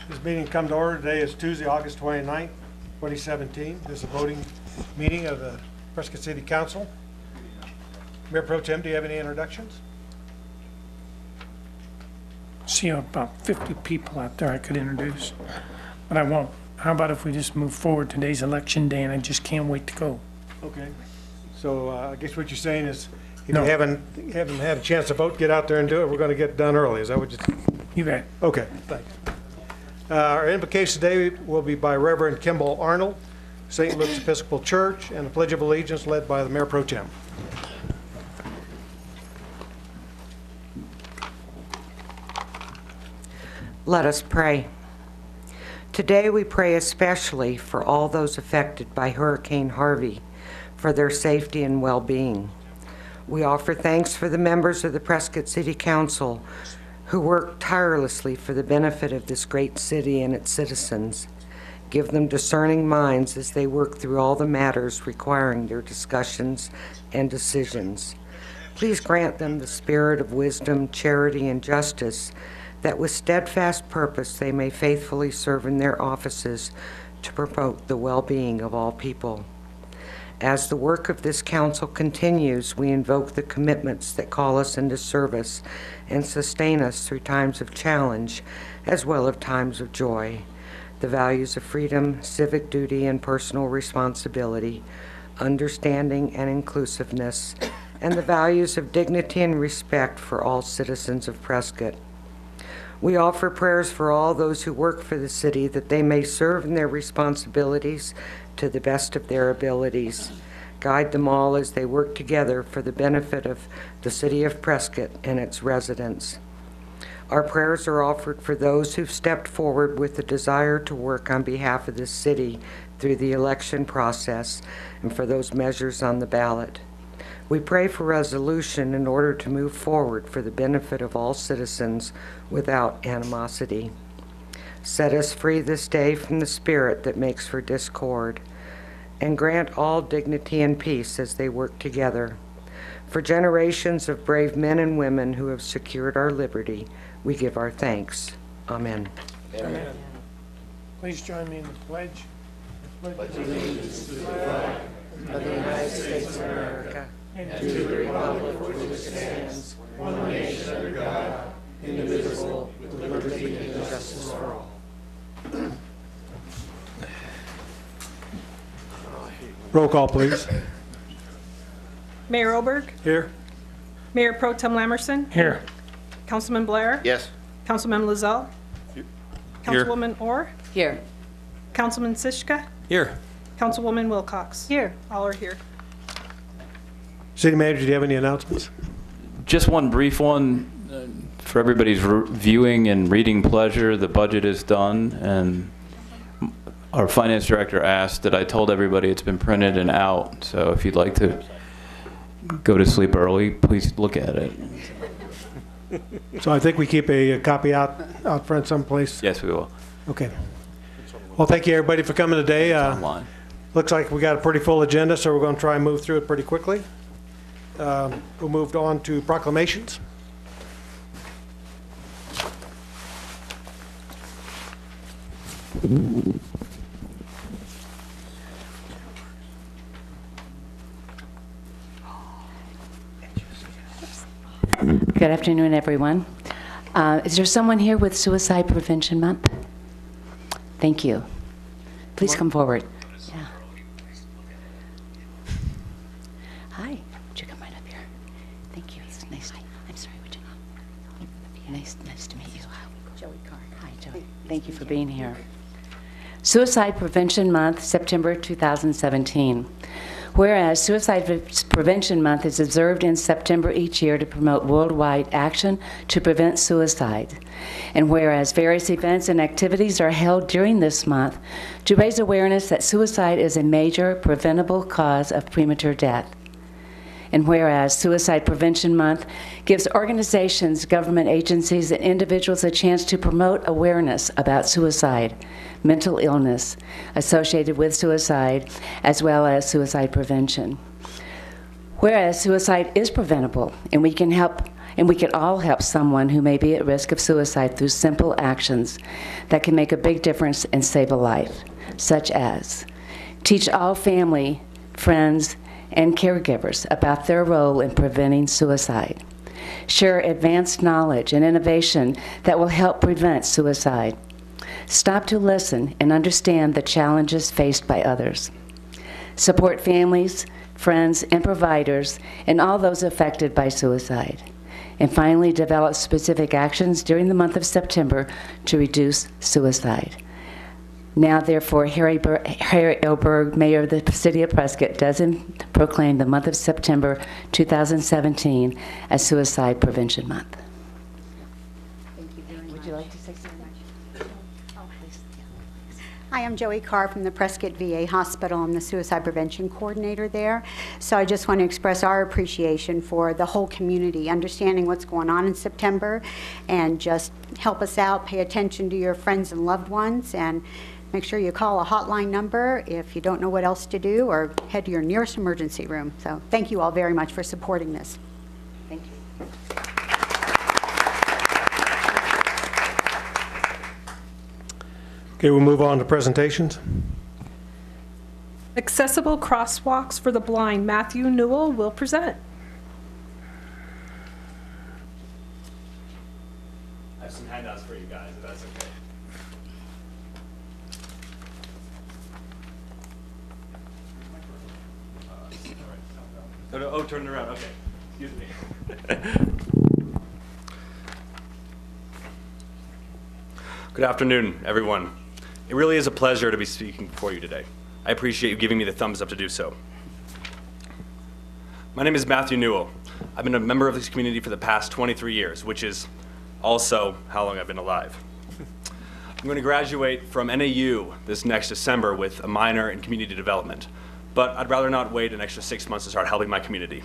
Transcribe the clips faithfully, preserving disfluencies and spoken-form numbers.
This meeting come to order. Today is Tuesday, August twenty-ninth, twenty seventeen. This is a voting meeting of the Prescott City Council. Mayor Pro Tem, do you have any introductions? See about fifty people out there I could introduce, but I won't. How about if we just move forward? Today's election day and I just can't wait to go. Okay. So uh, I guess what you're saying is if No. you haven't, haven't had a chance to vote, get out there and do it. We're going to get done early. Is that what you You bet. Okay, thanks. Uh, Our invocation today will be by Reverend Kimball Arnold, Saint Luke's Episcopal Church, and the Pledge of Allegiance led by the Mayor Pro Tem. Let us pray. Today we pray especially for all those affected by Hurricane Harvey, for their safety and well-being. We offer thanks for the members of the Prescott City Council who work tirelessly for the benefit of this great city and its citizens. Give them discerning minds as they work through all the matters requiring their discussions and decisions. Please grant them the spirit of wisdom, charity, and justice, that with steadfast purpose they may faithfully serve in their offices to promote the well-being of all people. As the work of this council continues, we invoke the commitments that call us into service and sustain us through times of challenge as well as times of joy. The values of freedom, civic duty, and personal responsibility, understanding and inclusiveness, and the values of dignity and respect for all citizens of Prescott. We offer prayers for all those who work for the city that they may serve in their responsibilities to the best of their abilities. Guide them all as they work together for the benefit of the city of Prescott and its residents. Our prayers are offered for those who've stepped forward with the desire to work on behalf of this city through the election process and for those measures on the ballot. We pray for resolution in order to move forward for the benefit of all citizens without animosity. Set us free this day from the spirit that makes for discord, and grant all dignity and peace as they work together. For generations of brave men and women who have secured our liberty, we give our thanks. Amen. Amen. Please join me in the pledge. Pledge allegiance to the flag of the United States of America and to the republic for which it stands, one nation under God, indivisible, with liberty and justice for all. Roll call, please. Mayor Oberg, Here. Mayor Pro Tem Lamerson, Here. Councilman Blair, Yes. Councilman Lozelle, Councilwoman Orr, Here. Councilman Sischka, Here. Councilwoman Wilcox. Here. All are here. City Manager, do you have any announcements? Just one brief one uh, for everybody's re- viewing and reading pleasure. The budget is done, and our finance director asked that I told everybody it's been printed and out. So if you'd like to go to sleep early, please look at it. So I think we keep a, a copy out, out front someplace. Yes, we will. Okay. Well, thank you, everybody, for coming today. Uh, Online. looks like we got a pretty full agenda, so we're going to try and move through it pretty quickly. Um, we'll move on to proclamations. Good afternoon, everyone. Uh, is there someone here with Suicide Prevention Month? Thank you. Please come forward. Yeah. Hi. Would you come right up here? Thank you. It's nice to, I'm sorry, would you come? Nice, nice to meet you. Joey Carr. Hi, Joey. Thank you for being here. Suicide Prevention Month, September two thousand seventeen. Whereas Suicide Prevention Month is observed in September each year to promote worldwide action to prevent suicide. And whereas various events and activities are held during this month to raise awareness that suicide is a major preventable cause of premature death. And whereas Suicide Prevention Month gives organizations, government agencies, and individuals a chance to promote awareness about suicide, mental illness associated with suicide, as well as suicide prevention. Whereas suicide is preventable, and we can help And we can all help someone who may be at risk of suicide through simple actions that can make a big difference and save a life, such as teach all family, friends, and caregivers about their role in preventing suicide. Share advanced knowledge and innovation that will help prevent suicide. Stop to listen and understand the challenges faced by others. Support families, friends, and providers, and all those affected by suicide. And finally, develop specific actions during the month of September to reduce suicide. Now, therefore, Harry, Ber Harry L. Berg, Mayor of the City of Prescott, does proclaim the month of September two thousand seventeen as Suicide Prevention Month. Thank you very much. Would you like to say something? Hi, I'm Joey Carr from the Prescott V A Hospital. I'm the Suicide Prevention Coordinator there. So I just want to express our appreciation for the whole community, understanding what's going on in September, and just help us out, pay attention to your friends and loved ones, and make sure you call a hotline number if you don't know what else to do, or head to your nearest emergency room. So thank you all very much for supporting this. Thank you. Okay, we'll move on to presentations. Accessible crosswalks for the blind. Matthew Newell will present. I have some handouts for you guys, if that's okay. Oh, no, oh, turn it around. Okay. Excuse me. Good afternoon, everyone. It really is a pleasure to be speaking before you today. I appreciate you giving me the thumbs up to do so. My name is Matthew Newell. I've been a member of this community for the past twenty-three years, which is also how long I've been alive. I'm going to graduate from N A U this next December with a minor in community development, but I'd rather not wait an extra six months to start helping my community.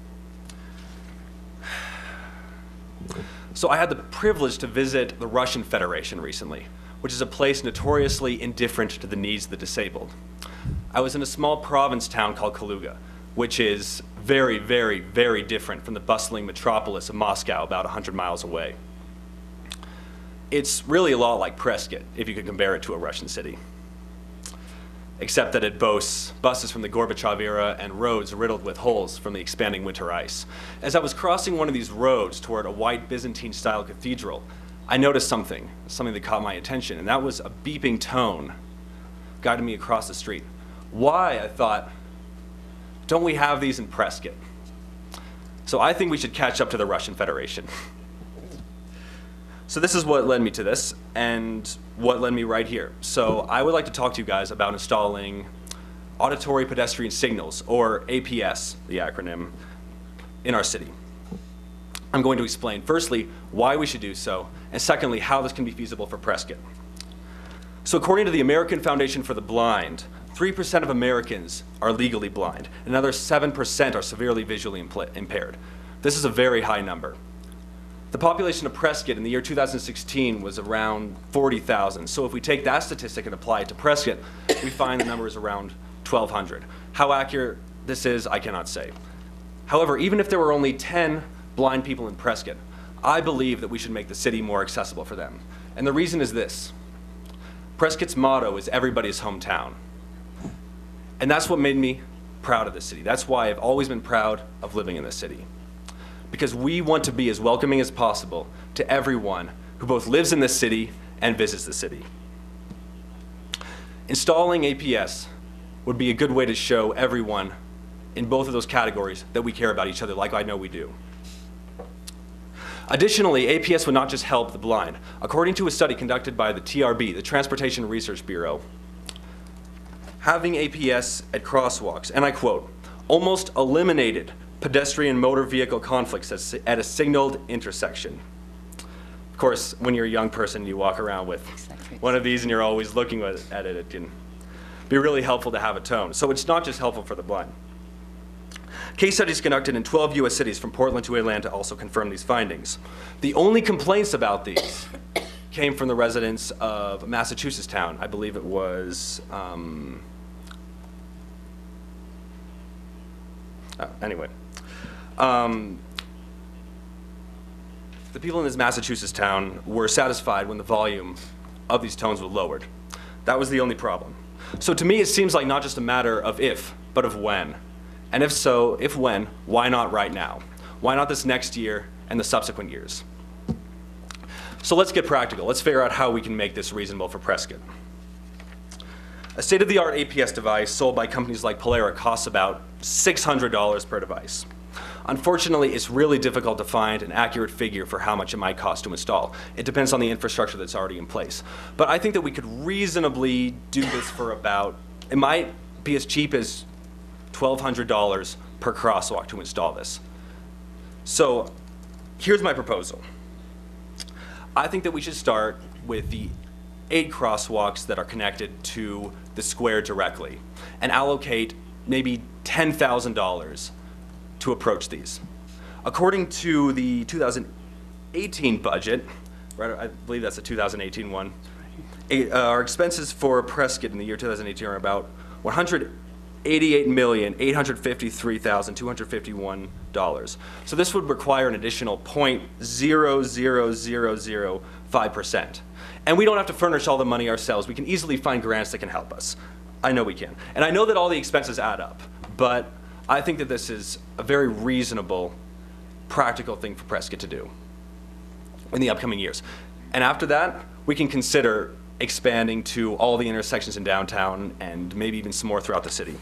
So I had the privilege to visit the Russian Federation recently, which is a place notoriously indifferent to the needs of the disabled. I was in a small province town called Kaluga, which is very, very, very different from the bustling metropolis of Moscow about one hundred miles away. It's really a lot like Prescott, if you could compare it to a Russian city, except that it boasts buses from the Gorbachev era and roads riddled with holes from the expanding winter ice. As I was crossing one of these roads toward a white Byzantine-style cathedral, I noticed something, something that caught my attention, and that was a beeping tone guiding me across the street. Why, I thought, don't we have these in Prescott? So I think we should catch up to the Russian Federation. So this is what led me to this, and what led me right here. So I would like to talk to you guys about installing auditory pedestrian signals, or A P S, the acronym, in our city. I'm going to explain, firstly, why we should do so, and secondly, how this can be feasible for Prescott. So according to the American Foundation for the Blind, three percent of Americans are legally blind, and another seven percent are severely visually impaired. This is a very high number. The population of Prescott in the year two thousand sixteen was around forty thousand. So if we take that statistic and apply it to Prescott, we find the number is around twelve hundred. How accurate this is, I cannot say. However, even if there were only ten blind people in Prescott, I believe that we should make the city more accessible for them. And the reason is this. Prescott's motto is everybody's hometown. And that's what made me proud of this city. That's why I've always been proud of living in this city. Because we want to be as welcoming as possible to everyone who both lives in this city and visits the city. Installing A P S would be a good way to show everyone in both of those categories that we care about each other, like I know we do. Additionally, A P S would not just help the blind. According to a study conducted by the T R B, the Transportation Research Bureau, having A P S at crosswalks, and I quote, almost eliminated pedestrian motor vehicle conflicts at a signaled intersection. Of course, when you're a young person, you walk around with one of these and you're always looking at it. It can be really helpful to have a tone. So it's not just helpful for the blind. Case studies conducted in twelve U S cities from Portland to Atlanta also confirm these findings. The only complaints about these came from the residents of Massachusetts town. I believe it was, um, oh, anyway. Um, the people in this Massachusetts town were satisfied when the volume of these tones was lowered. That was the only problem. So to me, it seems like not just a matter of if, but of when. And if so, if when, why not right now? Why not this next year and the subsequent years? So let's get practical. Let's figure out how we can make this reasonable for Prescott. A state-of-the-art A P S device sold by companies like Polera costs about six hundred dollars per device. Unfortunately, it's really difficult to find an accurate figure for how much it might cost to install. It depends on the infrastructure that's already in place. But I think that we could reasonably do this for about, it might be as cheap as twelve hundred dollars per crosswalk to install this. So here's my proposal. I think that we should start with the eight crosswalks that are connected to the square directly and allocate maybe ten thousand dollars to approach these. According to the two thousand eighteen budget, right, I believe that's the two thousand eighteen one, uh, our expenses for Prescott in the year two thousand eighteen are about one hundred eighty-eight million, eight hundred fifty-three thousand, two hundred fifty-one dollars. So this would require an additional zero point zero zero zero zero five percent. And we don't have to furnish all the money ourselves. We can easily find grants that can help us. I know we can. And I know that all the expenses add up, but I think that this is a very reasonable, practical thing for Prescott to do in the upcoming years. And after that, we can consider expanding to all the intersections in downtown and maybe even some more throughout the city.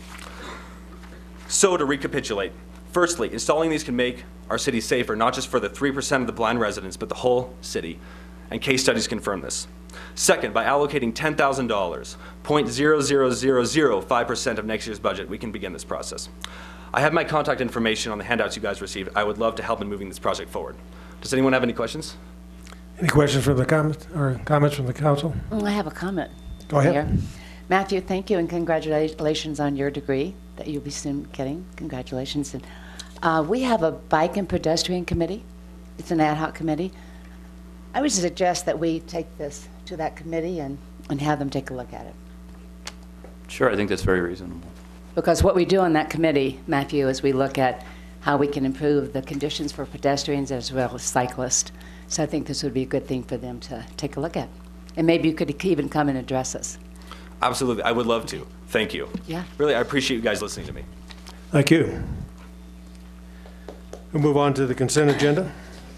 So to recapitulate, firstly, installing these can make our city safer, not just for the three percent of the blind residents, but the whole city. And case studies confirm this. Second, by allocating ten thousand dollars, zero point zero zero zero zero five percent of next year's budget, we can begin this process. I have my contact information on the handouts you guys received. I would love to help in moving this project forward. Does anyone have any questions? Any questions from the comments or comments from the council? Mm, I have a comment. Go ahead. Here. Matthew, thank you and congratulations on your degree that you'll be soon getting. Congratulations. And, uh, we have a bike and pedestrian committee. It's an ad hoc committee. I would suggest that we take this to that committee and, and have them take a look at it. Sure, I think that's very reasonable. Because what we do on that committee, Matthew, is we look at how we can improve the conditions for pedestrians as well as cyclists. So I think this would be a good thing for them to take a look at. And maybe you could even come and address us. Absolutely, I would love to. Thank you. Yeah. Really, I appreciate you guys listening to me. Thank you. We'll move on to the consent agenda.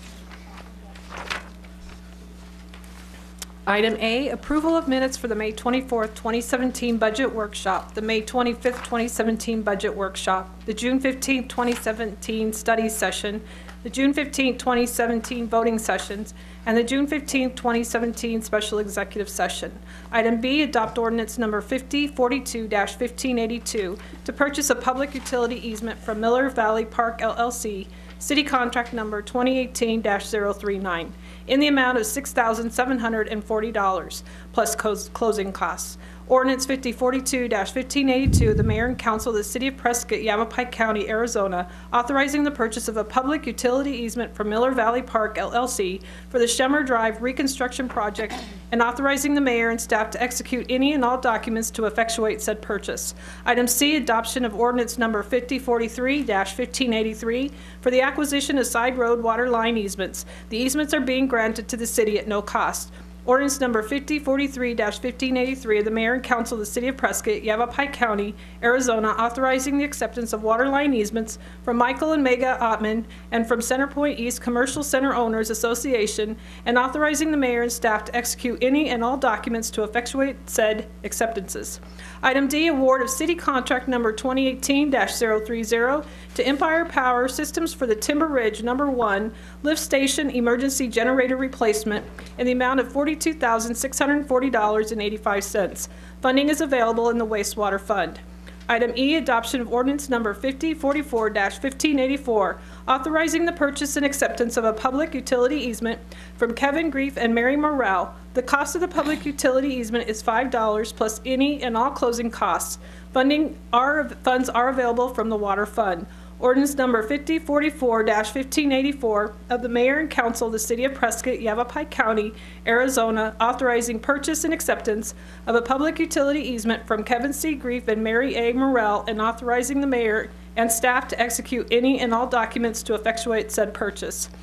Item A, approval of minutes for the May twenty-fourth, twenty seventeen budget workshop, the May twenty-fifth, twenty seventeen budget workshop, the June fifteenth, twenty seventeen study session, the June fifteenth, twenty seventeen voting sessions, and the June fifteenth, twenty seventeen special executive session. Item B, adopt ordinance number fifty forty-two dash fifteen eighty-two to purchase a public utility easement from Miller Valley Park L L C, city contract number twenty eighteen dash zero three nine, in the amount of six thousand seven hundred forty dollars plus closing costs. Ordinance fifty forty-two dash fifteen eighty-two, the mayor and council of the city of Prescott, Yavapai County, Arizona, authorizing the purchase of a public utility easement from Miller Valley Park L L C for the Shemmer Drive reconstruction project and authorizing the mayor and staff to execute any and all documents to effectuate said purchase. Item C, adoption of ordinance number fifty forty-three dash fifteen eighty-three for the acquisition of side road water line easements. The easements are being granted to the city at no cost. Ordinance number fifty forty-three dash fifteen eighty-three of the mayor and council of the city of Prescott, Yavapai County, Arizona, authorizing the acceptance of water line easements from Michael and Mega Ottman and from Centerpoint East Commercial Center Owners Association, and authorizing the mayor and staff to execute any and all documents to effectuate said acceptances. Item D, award of city contract number twenty eighteen dash zero three zero to Empire Power Systems for the Timber Ridge number one lift station emergency generator replacement in the amount of forty-two thousand six hundred forty dollars and eighty-five cents. Funding is available in the wastewater fund. Item E, adoption of ordinance number fifty forty-four dash fifteen eighty-four, authorizing the purchase and acceptance of a public utility easement from Kevin Grief and Mary Morrell. The cost of the public utility easement is five dollars plus any and all closing costs. Funding are, funds are available from the water fund. Ordinance number fifty forty-four dash fifteen eighty-four of the mayor and council of the city of Prescott, Yavapai County, Arizona, authorizing purchase and acceptance of a public utility easement from Kevin C. Grief and Mary A. Morrell, and authorizing the mayor and staff to execute any and all documents to effectuate said purchase.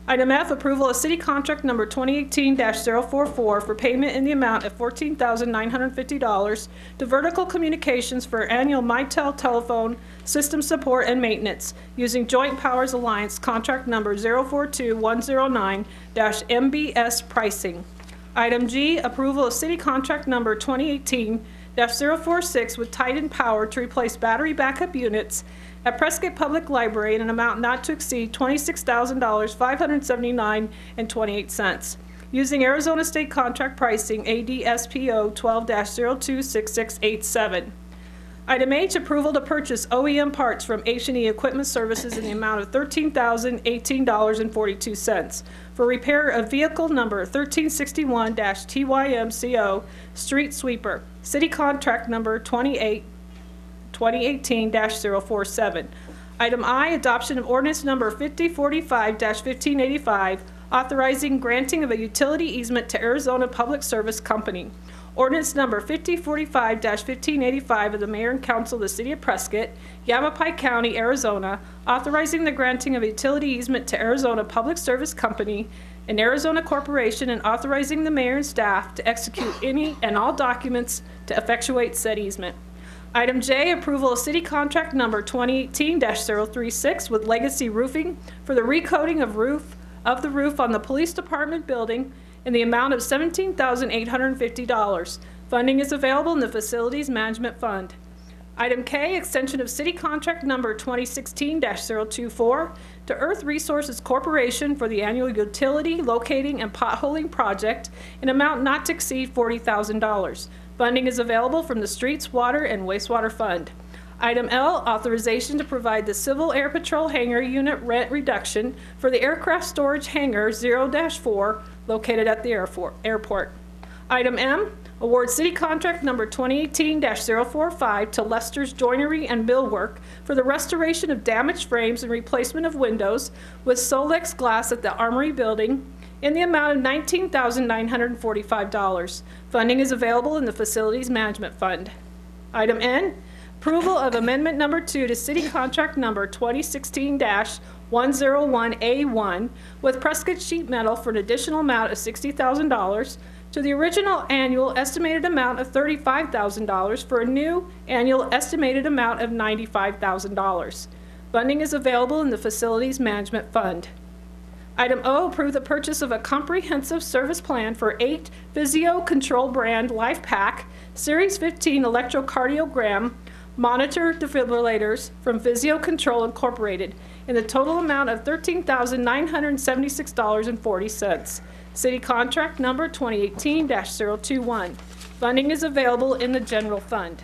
Item F, approval of city contract number twenty eighteen dash zero four four for payment in the amount of fourteen thousand nine hundred fifty dollars to Vertical Communications for annual Mitel telephone system support and maintenance using Joint Powers Alliance contract number zero four two one zero nine dash M B S pricing. Item G, approval of city contract number twenty eighteen dash zero four six with Titan Power to replace battery backup units at Prescott Public Library in an amount not to exceed twenty-six thousand five hundred seventy-nine dollars and twenty-eight cents, using Arizona State Contract Pricing A D S P O twelve dash zero two six six eight seven. Item H, approval to purchase O E M parts from H and E Equipment Services in the amount of thirteen thousand eighteen dollars and forty-two cents for repair of vehicle number thirteen sixty-one T Y M C O street sweeper, city contract number twenty-eight twenty eighteen dash zero four seven. Item I, adoption of ordinance number fifty forty-five dash fifteen eighty-five, authorizing granting of a utility easement to Arizona Public Service Company. Ordinance number fifty forty-five dash fifteen eighty-five of the Mayor and Council of the City of Prescott, Yavapai County, Arizona, authorizing the granting of a utility easement to Arizona Public Service Company, an Arizona corporation, and authorizing the mayor and staff to execute any and all documents to effectuate said easement. Item J, approval of city contract number twenty eighteen dash zero three six with Legacy Roofing for the recoating of roof of the roof on the police department building in the amount of seventeen thousand eight hundred fifty dollars. Funding is available in the Facilities Management Fund. Item K, extension of city contract number twenty sixteen dash zero two four to Earth Resources Corporation for the annual utility locating and potholing project in amount not to exceed forty thousand dollars. Funding is available from the Streets, Water, and Wastewater Fund. Item L, authorization to provide the Civil Air Patrol Hangar Unit rent reduction for the Aircraft Storage Hangar zero dash four located at the airport. Item M, award city contract number twenty eighteen dash zero four five to Lester's Joinery and Millwork for the restoration of damaged frames and replacement of windows with Solex glass at the Armory Building in the amount of nineteen thousand nine hundred forty-five dollars. Funding is available in the Facilities Management Fund. Item N, approval of amendment number two to city contract number twenty sixteen dash one oh one A one with Prescott Sheet Metal for an additional amount of sixty thousand dollars to the original annual estimated amount of thirty-five thousand dollars for a new annual estimated amount of ninety-five thousand dollars. Funding is available in the Facilities Management Fund. Item O, approve the purchase of a comprehensive service plan for eight Physio Control brand Life Pack Series fifteen electrocardiogram monitor defibrillators from Physio Control Incorporated in the total amount of thirteen thousand nine hundred seventy-six dollars and forty cents. City contract number twenty eighteen dash zero two one. Funding is available in the general fund.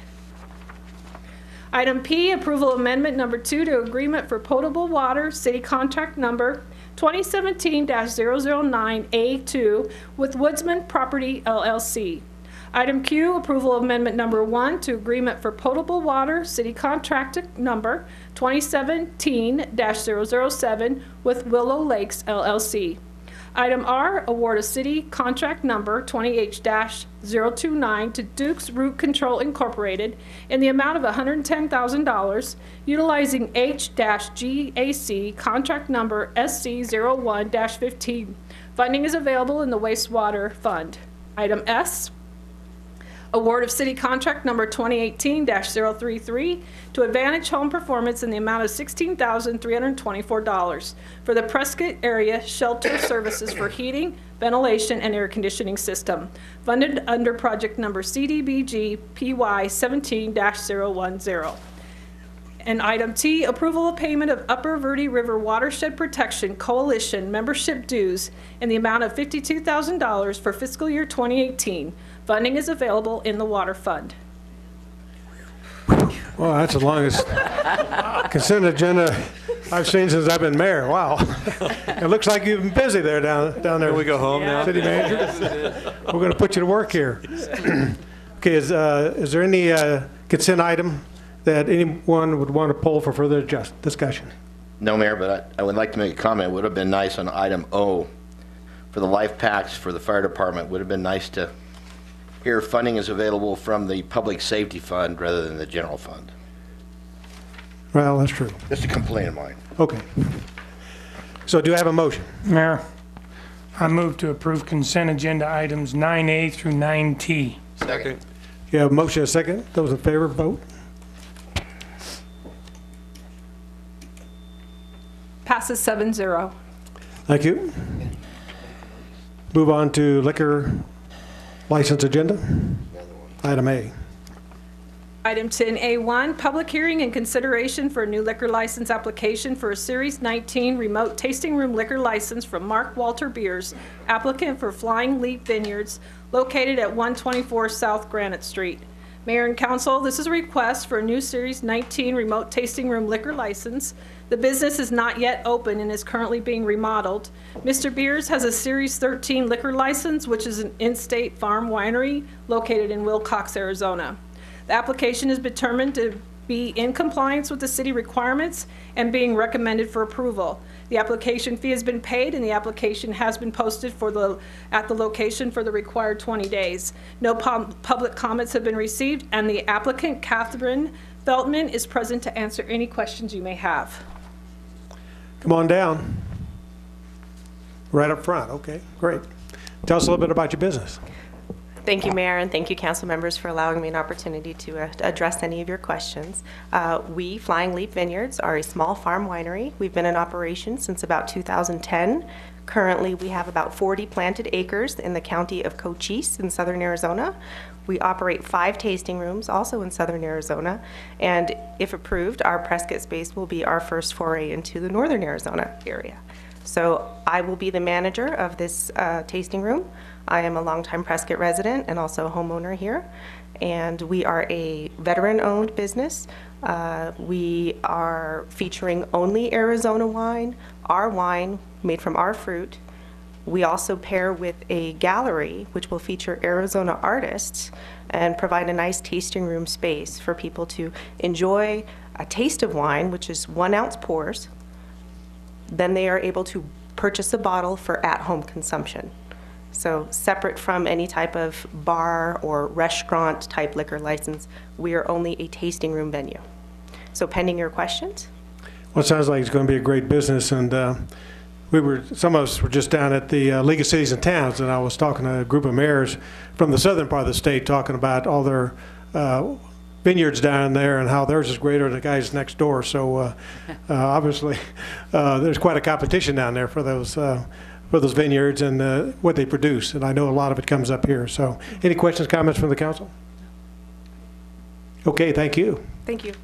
Item P, approval amendment number two to agreement for potable water, city contract number twenty seventeen dash zero zero nine A two with Woodsman Property L L C. Item Q, approval amendment number one to agreement for potable water, city contract number twenty seventeen dash zero zero seven with Willow Lakes L L C. Item R, award of city contract number twenty H dash zero two nine to Duke's Root Control Incorporated in the amount of one hundred ten thousand dollars utilizing H G A C contract number S C zero one dash fifteen. Funding is available in the Wastewater Fund. Item S, award of city contract number twenty eighteen dash zero three three to Advantage Home Performance in the amount of sixteen thousand three hundred twenty-four dollars for the Prescott area shelter services for heating, ventilation, and air conditioning system, funded under project number C D B G P Y seventeen dash zero one zero. And item T, approval of payment of Upper Verde River Watershed Protection Coalition membership dues in the amount of fifty-two thousand dollars for fiscal year twenty eighteen. Funding is available in the Water Fund. Well, that's the longest consent agenda I've seen since I've been mayor. Wow. It looks like you've been busy there down, down there. Can we go home now? City manager. We're going to put you to work here. Okay, is, uh, is there any uh, consent item that anyone would want to pull for further just discussion? No, Mayor, but I, I would like to make a comment. It would have been nice on item O for the life packs for the fire department. Would have been nice to hear funding is available from the public safety fund rather than the general fund. Well, that's true. Just a complaint of mine. Okay. So do I have a motion? Mayor, I move to approve consent agenda items nine A through nine T. Second. You have a motion, and a second. Those in favor, vote. Passes seven zero. Thank you. Move on to liquor license agenda. Item A. Item ten A one, public hearing and consideration for a new liquor license application for a Series nineteen remote tasting room liquor license from Mark Walter Beers, applicant for Flying Leap Vineyards, located at one twenty-four South Granite Street. Mayor and council, this is a request for a new Series nineteen remote tasting room liquor license. The business is not yet open and is currently being remodeled. Mister Beers has a Series thirteen liquor license, which is an in-state farm winery located in Wilcox, Arizona. The application is determined to be in compliance with the city requirements and being recommended for approval. The application fee has been paid and the application has been posted for the, at the location for the required twenty days. No pub, public comments have been received, and the applicant, Catherine Feltman, is present to answer any questions you may have. Come on down. Right up front. Okay, great. Tell us a little bit about your business. Thank you, Mayor, and thank you, council members, for allowing me an opportunity to uh, address any of your questions. Uh, we, Flying Leap Vineyards, are a small farm winery. We've been in operation since about two thousand ten. Currently, we have about forty planted acres in the county of Cochise in southern Arizona. We operate five tasting rooms, also in southern Arizona, and if approved, our Prescott space will be our first foray into the northern Arizona area. So I will be the manager of this uh, tasting room. I am a longtime Prescott resident and also a homeowner here. And we are a veteran-owned business. Uh, we are featuring only Arizona wine, our wine made from our fruit. We also pair with a gallery, which will feature Arizona artists and provide a nice tasting room space for people to enjoy a taste of wine, which is one ounce pours. Then they are able to purchase a bottle for at-home consumption. So separate from any type of bar or restaurant type liquor license, we are only a tasting room venue. So pending your questions. Well, it sounds like it's going to be a great business, and uh, we were, some of us were just down at the uh, League of Cities and Towns, and I was talking to a group of mayors from the southern part of the state talking about all their uh, vineyards down there and how theirs is greater than the guys next door. So uh, uh, obviously uh, there's quite a competition down there for those uh, for those vineyards and uh, what they produce. And I know a lot of it comes up here. So any questions, comments from the council? Okay, thank you. Thank you.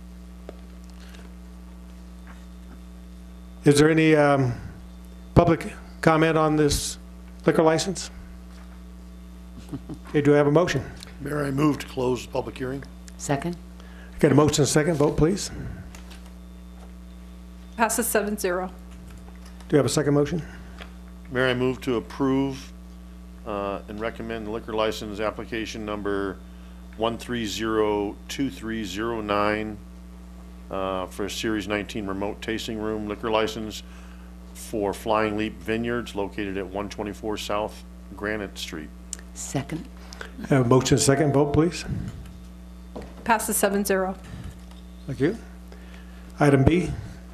Is there any um, public comment on this liquor license? Okay, do I have a motion? Mayor, I move to close the public hearing. Second? Got a motion and a second. Vote, please. Passes seven zero. Do you have a second motion? Mayor, I move to approve uh, and recommend liquor license application number one three zero two three zero nine uh, for a Series nineteen remote tasting room liquor license for Flying Leap Vineyards located at one twenty-four South Granite Street. Second? I have a motion and a second. Vote, please. Passes seven zero. Thank you. Item B.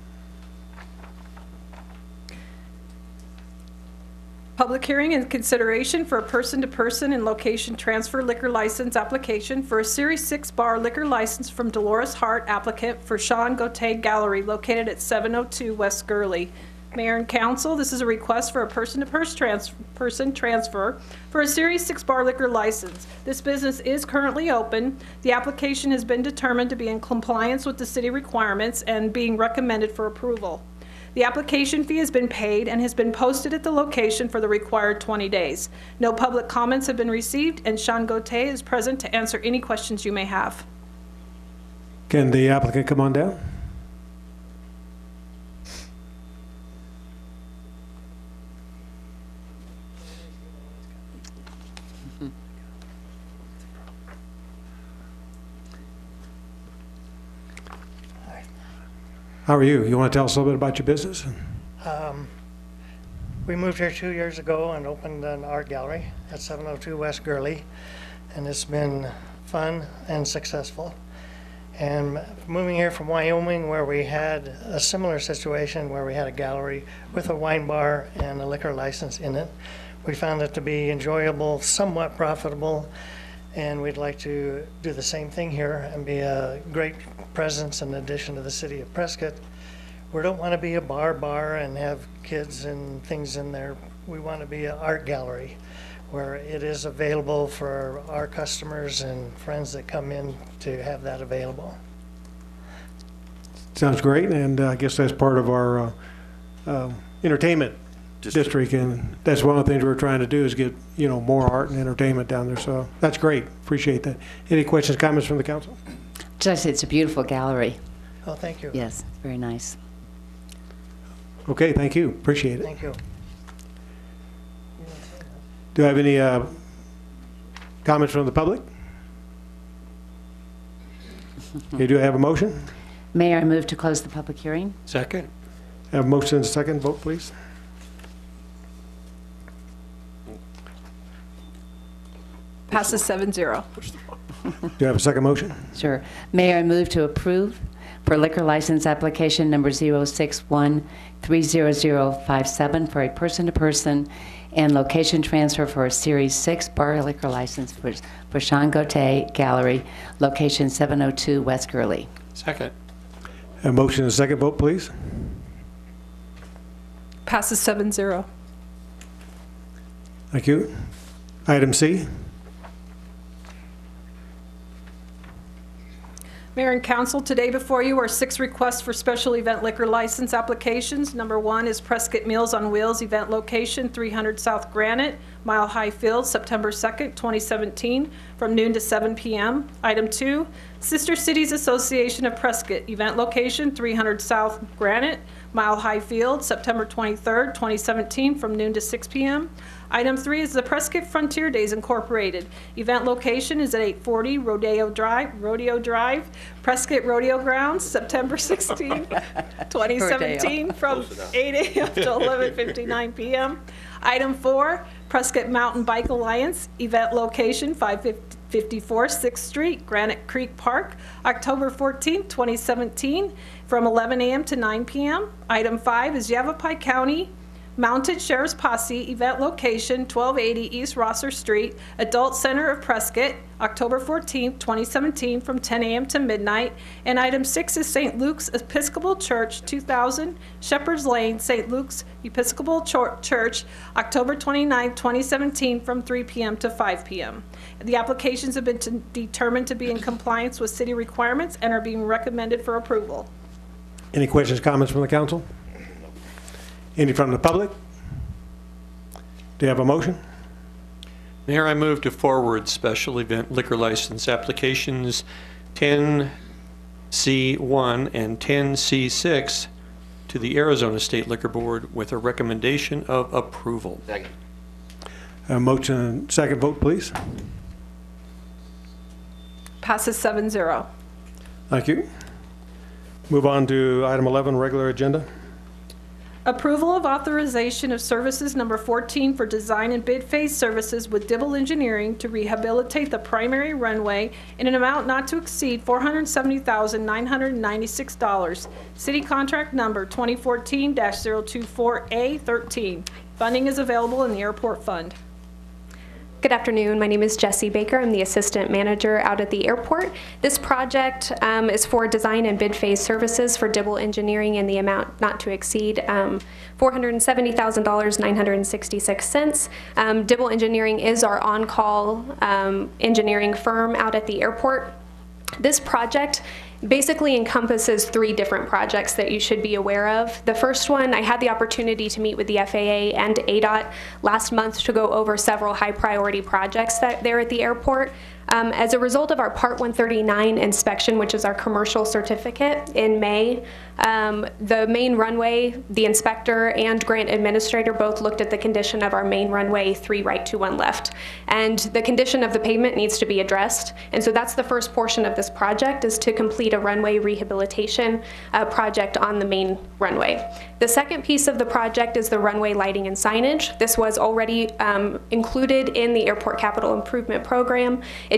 Public hearing and consideration for a person-to-person and location transfer liquor license application for a Series six bar liquor license from Dolores Hart, applicant for Sean Gauthier Gallery located at seven oh two West Gurley. Mayor and council, this is a request for a person-to-person trans person transfer for a Series six bar liquor license. This business is currently open. The application has been determined to be in compliance with the city requirements and being recommended for approval. The application fee has been paid and has been posted at the location for the required twenty days. No public comments have been received, and Sean Gauthier is present to answer any questions you may have. Can the applicant come on down? How are you? You want to tell us a little bit about your business? Um, we moved here two years ago and opened an art gallery at seven oh two West Gurley, and it's been fun and successful. And moving here from Wyoming, where we had a similar situation where we had a gallery with a wine bar and a liquor license in it. We found it to be enjoyable, somewhat profitable, and we'd like to do the same thing here and be a great presence in addition to the city of Prescott. We don't want to be a bar bar and have kids and things in there. We want to be an art gallery where it is available for our customers and friends that come in to have that available. Sounds great, and uh, I guess that's part of our uh, uh, entertainment District. district, and that's one of the things we're trying to do is get, you know, more art and entertainment down there, so that's great. Appreciate that. Any questions, comments from the council? Just, it's a beautiful gallery. Oh, thank you. Yes, very nice. Okay, thank you. Appreciate it. Thank you. Do I have any uh, comments from the public? Okay, do I have a motion? Mayor, I move to close the public hearing. Second. Have a motion and a second. Vote, please. Passes seven zero. Do you have a second motion? Sure. Mayor, I move to approve for liquor license application number zero six one three zero zero five seven for a person-to-person and location transfer for a Series six bar liquor license for, for Sean Gauthier Gallery, location seven oh two West Gurley. Second. A motion and a second. Vote, please. Passes seven zero. Thank you. Item C. Mayor and Council, today before you are six requests for special event liquor license applications. Number one is Prescott Meals on Wheels event location, three hundred South Granite, Mile High Field, September second, twenty seventeen, from noon to seven p m Item two, Sister Cities Association of Prescott, event location, three hundred South Granite, Mile High Field, September twenty-third, twenty seventeen, from noon to six p m Item three is the Prescott Frontier Days Incorporated. Event location is at eight forty Rodeo Drive, Rodeo Drive, Prescott Rodeo Grounds, September sixteenth, twenty seventeen, from eight a m to eleven fifty-nine p m Item four, Prescott Mountain Bike Alliance. Event location five fifty-four sixth Street, Granite Creek Park, October fourteenth, twenty seventeen, from eleven a m to nine p m Item five is Yavapai County Mounted Sheriff's Posse, event location twelve eighty East Rosser Street, Adult Center of Prescott, October fourteenth, twenty seventeen, from ten a m to midnight. And item six is Saint Luke's Episcopal Church, two thousand Shepherd's Lane, Saint Luke's Episcopal Church, October twenty-ninth, twenty seventeen, from three p m to five p m The applications have been to determined to be in compliance with city requirements and are being recommended for approval. Any questions, comments from the council? Any from the public? Do you have a motion? Mayor, I move to forward special event liquor license applications ten C one and ten C six to the Arizona State Liquor Board with a recommendation of approval. Second. A motion and second. Vote, please. Passes seven zero. Thank you. Move on to item eleven, regular agenda. Approval of authorization of services number fourteen for design and bid phase services with Dibble Engineering to rehabilitate the primary runway in an amount not to exceed four hundred seventy thousand nine hundred ninety-six dollars. City contract number twenty fourteen dash zero two four A thirteen. Funding is available in the airport fund. Good afternoon. My name is Jessie Baker. I'm the assistant manager out at the airport. This project um, is for design and bid phase services for Dibble Engineering in the amount not to exceed um, four hundred seventy thousand nine hundred sixty-six cents. Um, Dibble Engineering is our on-call um, engineering firm out at the airport. This project basically encompasses three different projects that you should be aware of. The first one, I had the opportunity to meet with the F A A and A D O T last month to go over several high priority projects that there at the airport. Um, as a result of our Part one thirty-nine inspection, which is our commercial certificate in May, um, the main runway, the inspector and grant administrator both looked at the condition of our main runway, three right to one left. And the condition of the pavement needs to be addressed. And so that's the first portion of this project, is to complete a runway rehabilitation uh, project on the main runway. The second piece of the project is the runway lighting and signage. This was already um, included in the Airport Capital Improvement Program. It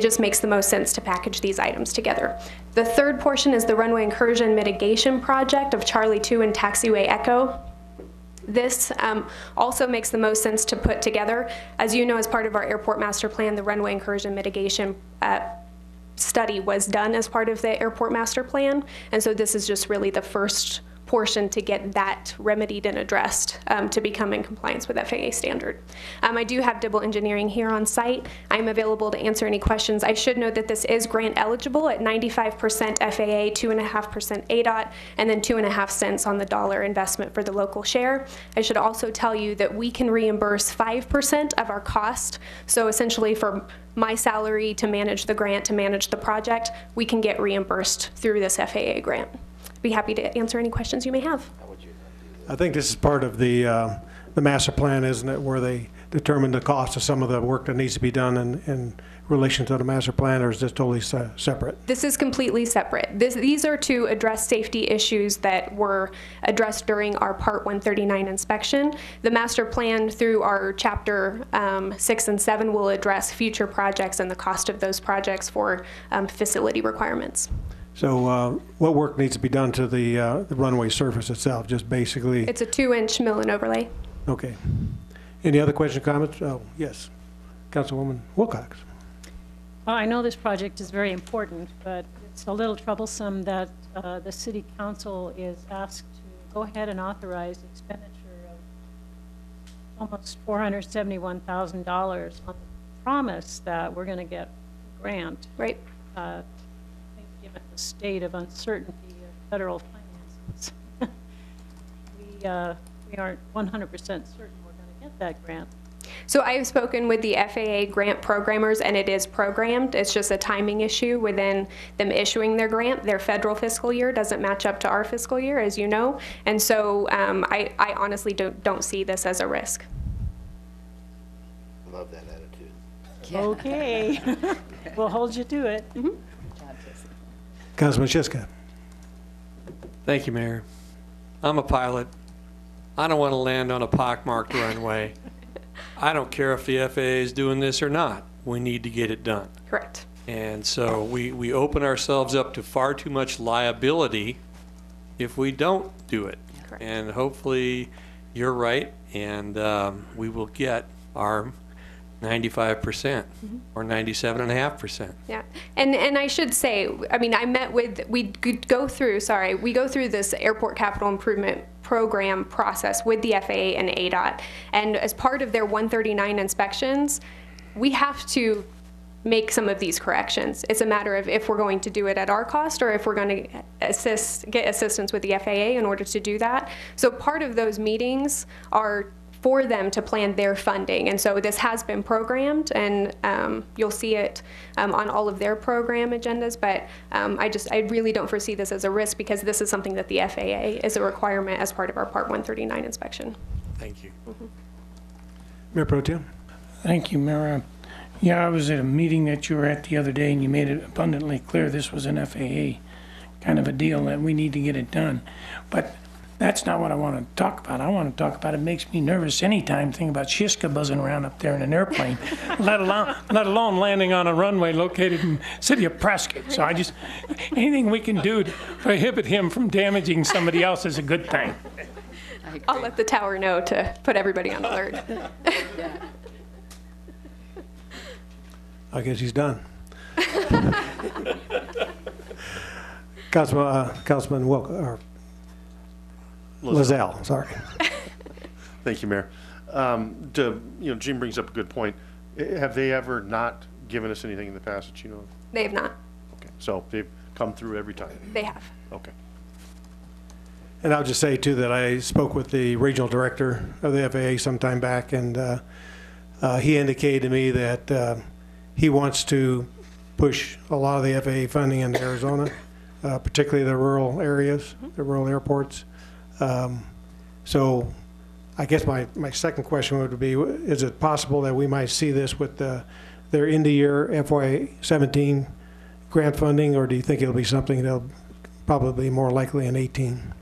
just makes the most sense to package these items together. The third portion is the runway incursion mitigation project of Charlie two and Taxiway Echo. This um, also makes the most sense to put together. As you know, as part of our airport master plan, the runway incursion mitigation uh, study was done as part of the airport master plan. And so this is just really the first portion to get that remedied and addressed um, to become in compliance with F A A standard. Um, I do have Dibble Engineering here on site. I'm available to answer any questions. I should note that this is grant eligible at ninety-five percent F A A, two point five percent A D O T, and then two and a half cents on the dollar investment for the local share. I should also tell you that we can reimburse five percent of our cost. So essentially for my salary to manage the grant, to manage the project, we can get reimbursed through this F A A grant. Be happy to answer any questions you may have. I think this is part of the uh, the master plan, isn't it, where they determine the cost of some of the work that needs to be done in, in relation to the master plan, or is this totally se separate? This is completely separate. This, these are to address safety issues that were addressed during our Part one thirty-nine inspection. The master plan through our Chapter um, six and seven will address future projects and the cost of those projects for um, facility requirements. So uh, what work needs to be done to the, uh, the runway surface itself? Just basically? It's a two-inch mill and overlay. Okay. Any other questions, comments? Oh, yes. Councilwoman Wilcox. Well, I know this project is very important, but it's a little troublesome that uh, the City Council is asked to go ahead and authorize expenditure of almost four hundred seventy-one thousand dollars on the promise that we're going to get a grant. Right. Uh, Given the state of uncertainty of federal finances, we, uh, we aren't one hundred percent certain we're going to get that grant. So I've spoken with the F A A grant programmers, and it is programmed. It's just a timing issue within them issuing their grant. Their federal fiscal year doesn't match up to our fiscal year, as you know. And so um, I, I honestly don't, don't see this as a risk. Love that attitude. Yeah. Okay. We'll hold you to it. Mm-hmm. Councilman Shiska. Thank you, Mayor. I'm a pilot. I don't want to land on a pockmarked runway. I don't care if the F A A is doing this or not. We need to get it done. Correct. And so we, we open ourselves up to far too much liability if we don't do it. Correct. And hopefully you're right, and um, we will get our ninety-five percent mm-hmm. or ninety-seven and a half percent. Yeah, and and I should say, I mean, I met with, we go through, sorry, we go through this airport capital improvement program process with the F A A and A D O T, and as part of their one thirty-nine inspections, we have to make some of these corrections. It's a matter of if we're going to do it at our cost or if we're going to assist, get assistance with the F A A in order to do that. So part of those meetings are for them to plan their funding. And so this has been programmed, and um, you'll see it um, on all of their program agendas, but um, I just, I really don't foresee this as a risk because this is something that the F A A is a requirement as part of our Part one thirty-nine inspection. Thank you. Mm-hmm. Mayor Pro Tem. Thank you, Mayor. Yeah, I was at a meeting that you were at the other day, and you made it abundantly clear this was an F A A kind of a deal that we need to get it done. But that's not what I want to talk about. I want to talk about it makes me nervous anytime thinking about Shiska buzzing around up there in an airplane, let alone let alone landing on a runway located in the city of Prescott. So I just, anything we can do to prohibit him from damaging somebody else is a good thing. I'll let the tower know to put everybody on alert. I guess he's done. Councilman, uh, Councilman Wilk, or Lozelle, sorry. Thank you, Mayor. Um, to, you know, Jim brings up a good point. I- Have they ever not given us anything in the past that you know of? They have not. Okay, so they've come through every time? They have. Okay. And I'll just say, too, that I spoke with the regional director of the F A A some time back, and uh, uh, he indicated to me that uh, he wants to push a lot of the F A A funding into Arizona, uh, particularly the rural areas, the rural airports. Um, so I guess my, my second question would be, is it possible that we might see this with the, their end-of-year F Y seventeen grant funding, or do you think it'll be something that'll probably be more likely in eighteen?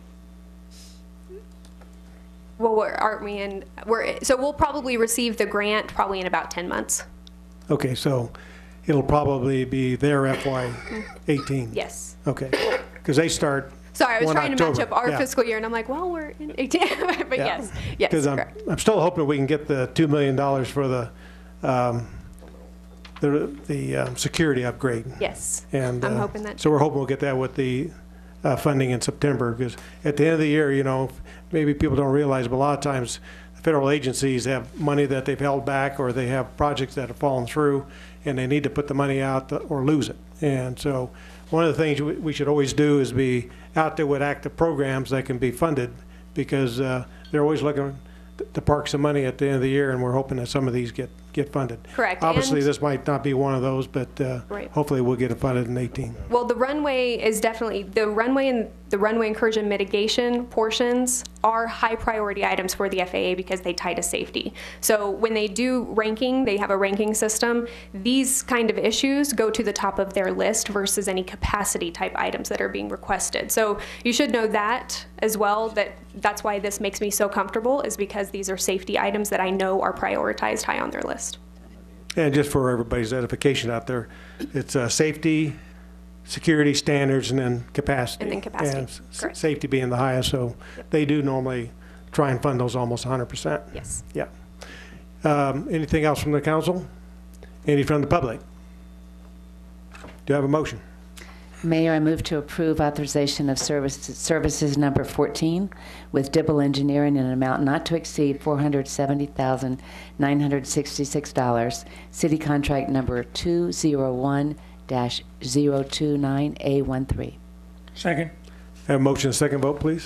Well, we're, aren't we in, we're, so we'll probably receive the grant probably in about ten months. Okay, so it'll probably be their F Y eighteen. Yes. Okay, because they start Sorry, I was one trying to match October. up our Yeah. fiscal year, and I'm like, well, we're in eighteen, but Yeah. yes, yes, Because I'm, correct. I'm still hoping we can get the two million dollars for the, um, the, the um, security upgrade. Yes, And I'm uh, hoping that. So we're hoping we'll get that with the uh, funding in September, because at the end of the year, you know, maybe people don't realize, but a lot of times federal agencies have money that they've held back, or they have projects that have fallen through, and they need to put the money out or lose it. And so one of the things we we should always do is be out there with active programs that can be funded, because uh, they're always looking to park some money at the end of the year, and we're hoping that some of these get, get funded. Correct, Obviously, and- this might not be one of those, but uh, Right. hopefully we'll get it funded in eighteen. Well, the runway is definitely, the runway and the runway incursion mitigation portions are high priority items for the F A A because they tie to safety. So when they do ranking, they have a ranking system. These kind of issues go to the top of their list versus any capacity type items that are being requested. So you should know that as well, that that's why this makes me so comfortable, is because these are safety items that I know are prioritized high on their list. And just for everybody's edification out there, it's uh, safety, security standards, and then capacity. And then capacity, And s- correct. safety being the highest, so they do normally try and fund those almost one hundred percent. Yes. Yeah. Um, Anything else from the council? Any from the public? Do you have a motion? Mayor, I move to approve authorization of service, services number fourteen with Dibble Engineering in an amount not to exceed four hundred seventy thousand nine hundred sixty-six dollars. City contract number two zero one dash zero two nine A one three. Second. Have a motion, and a second vote, please.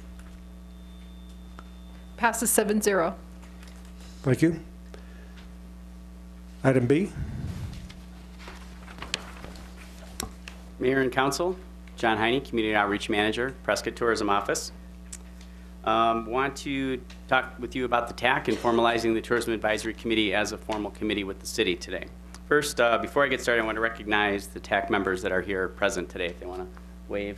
Passes seven zero. Thank you. Item B. Mayor and Council, John Heine, Community Outreach Manager, Prescott Tourism Office. Um, want to talk with you about the T A C and formalizing the Tourism Advisory Committee as a formal committee with the city today. First, uh, before I get started, I want to recognize the T A C members that are here present today, if they want to wave.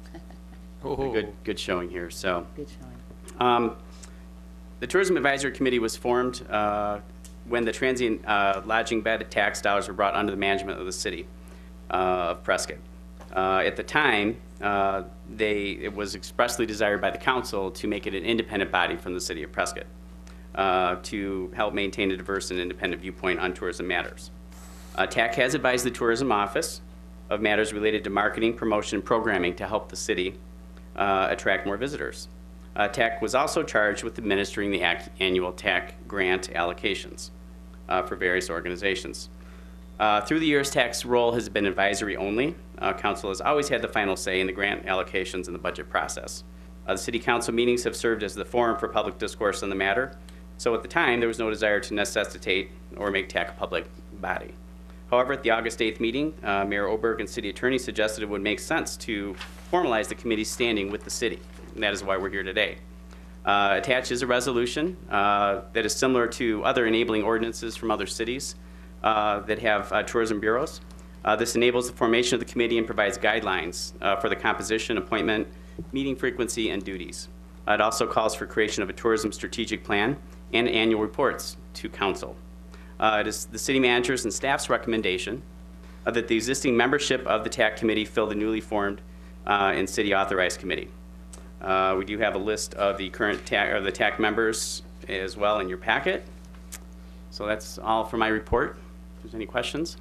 A good, good showing here. So, Good showing. um, the Tourism Advisory Committee was formed uh, when the transient uh, lodging bed tax dollars were brought under the management of the city uh, of Prescott. Uh, at the time, uh, they, it was expressly desired by the council to make it an independent body from the city of Prescott uh, to help maintain a diverse and independent viewpoint on tourism matters. Uh, T A C has advised the tourism office of matters related to marketing, promotion, and programming to help the city uh, attract more visitors. Uh, T A C was also charged with administering the ac- annual T A C grant allocations uh, for various organizations. Uh, through the years, T A C's role has been advisory only. Uh, council has always had the final say in the grant allocations and the budget process. Uh, the city council meetings have served as the forum for public discourse on the matter. So at the time, there was no desire to necessitate or make T A C a public body. However, at the August eighth meeting, uh, Mayor Oberg and City Attorney suggested it would make sense to formalize the committee's standing with the city. And that is why we're here today. Uh, attached is a resolution uh, that is similar to other enabling ordinances from other cities uh, that have uh, tourism bureaus. Uh, this enables the formation of the committee and provides guidelines uh, for the composition, appointment, meeting frequency, and duties. Uh, it also calls for creation of a tourism strategic plan and annual reports to council. Uh, it is the city manager's and staff's recommendation uh, that the existing membership of the T A C committee fill the newly formed uh, and city authorized committee. Uh, we do have a list of the current T A C, or the T A C members as well in your packet. So that's all for my report. If there's any questions?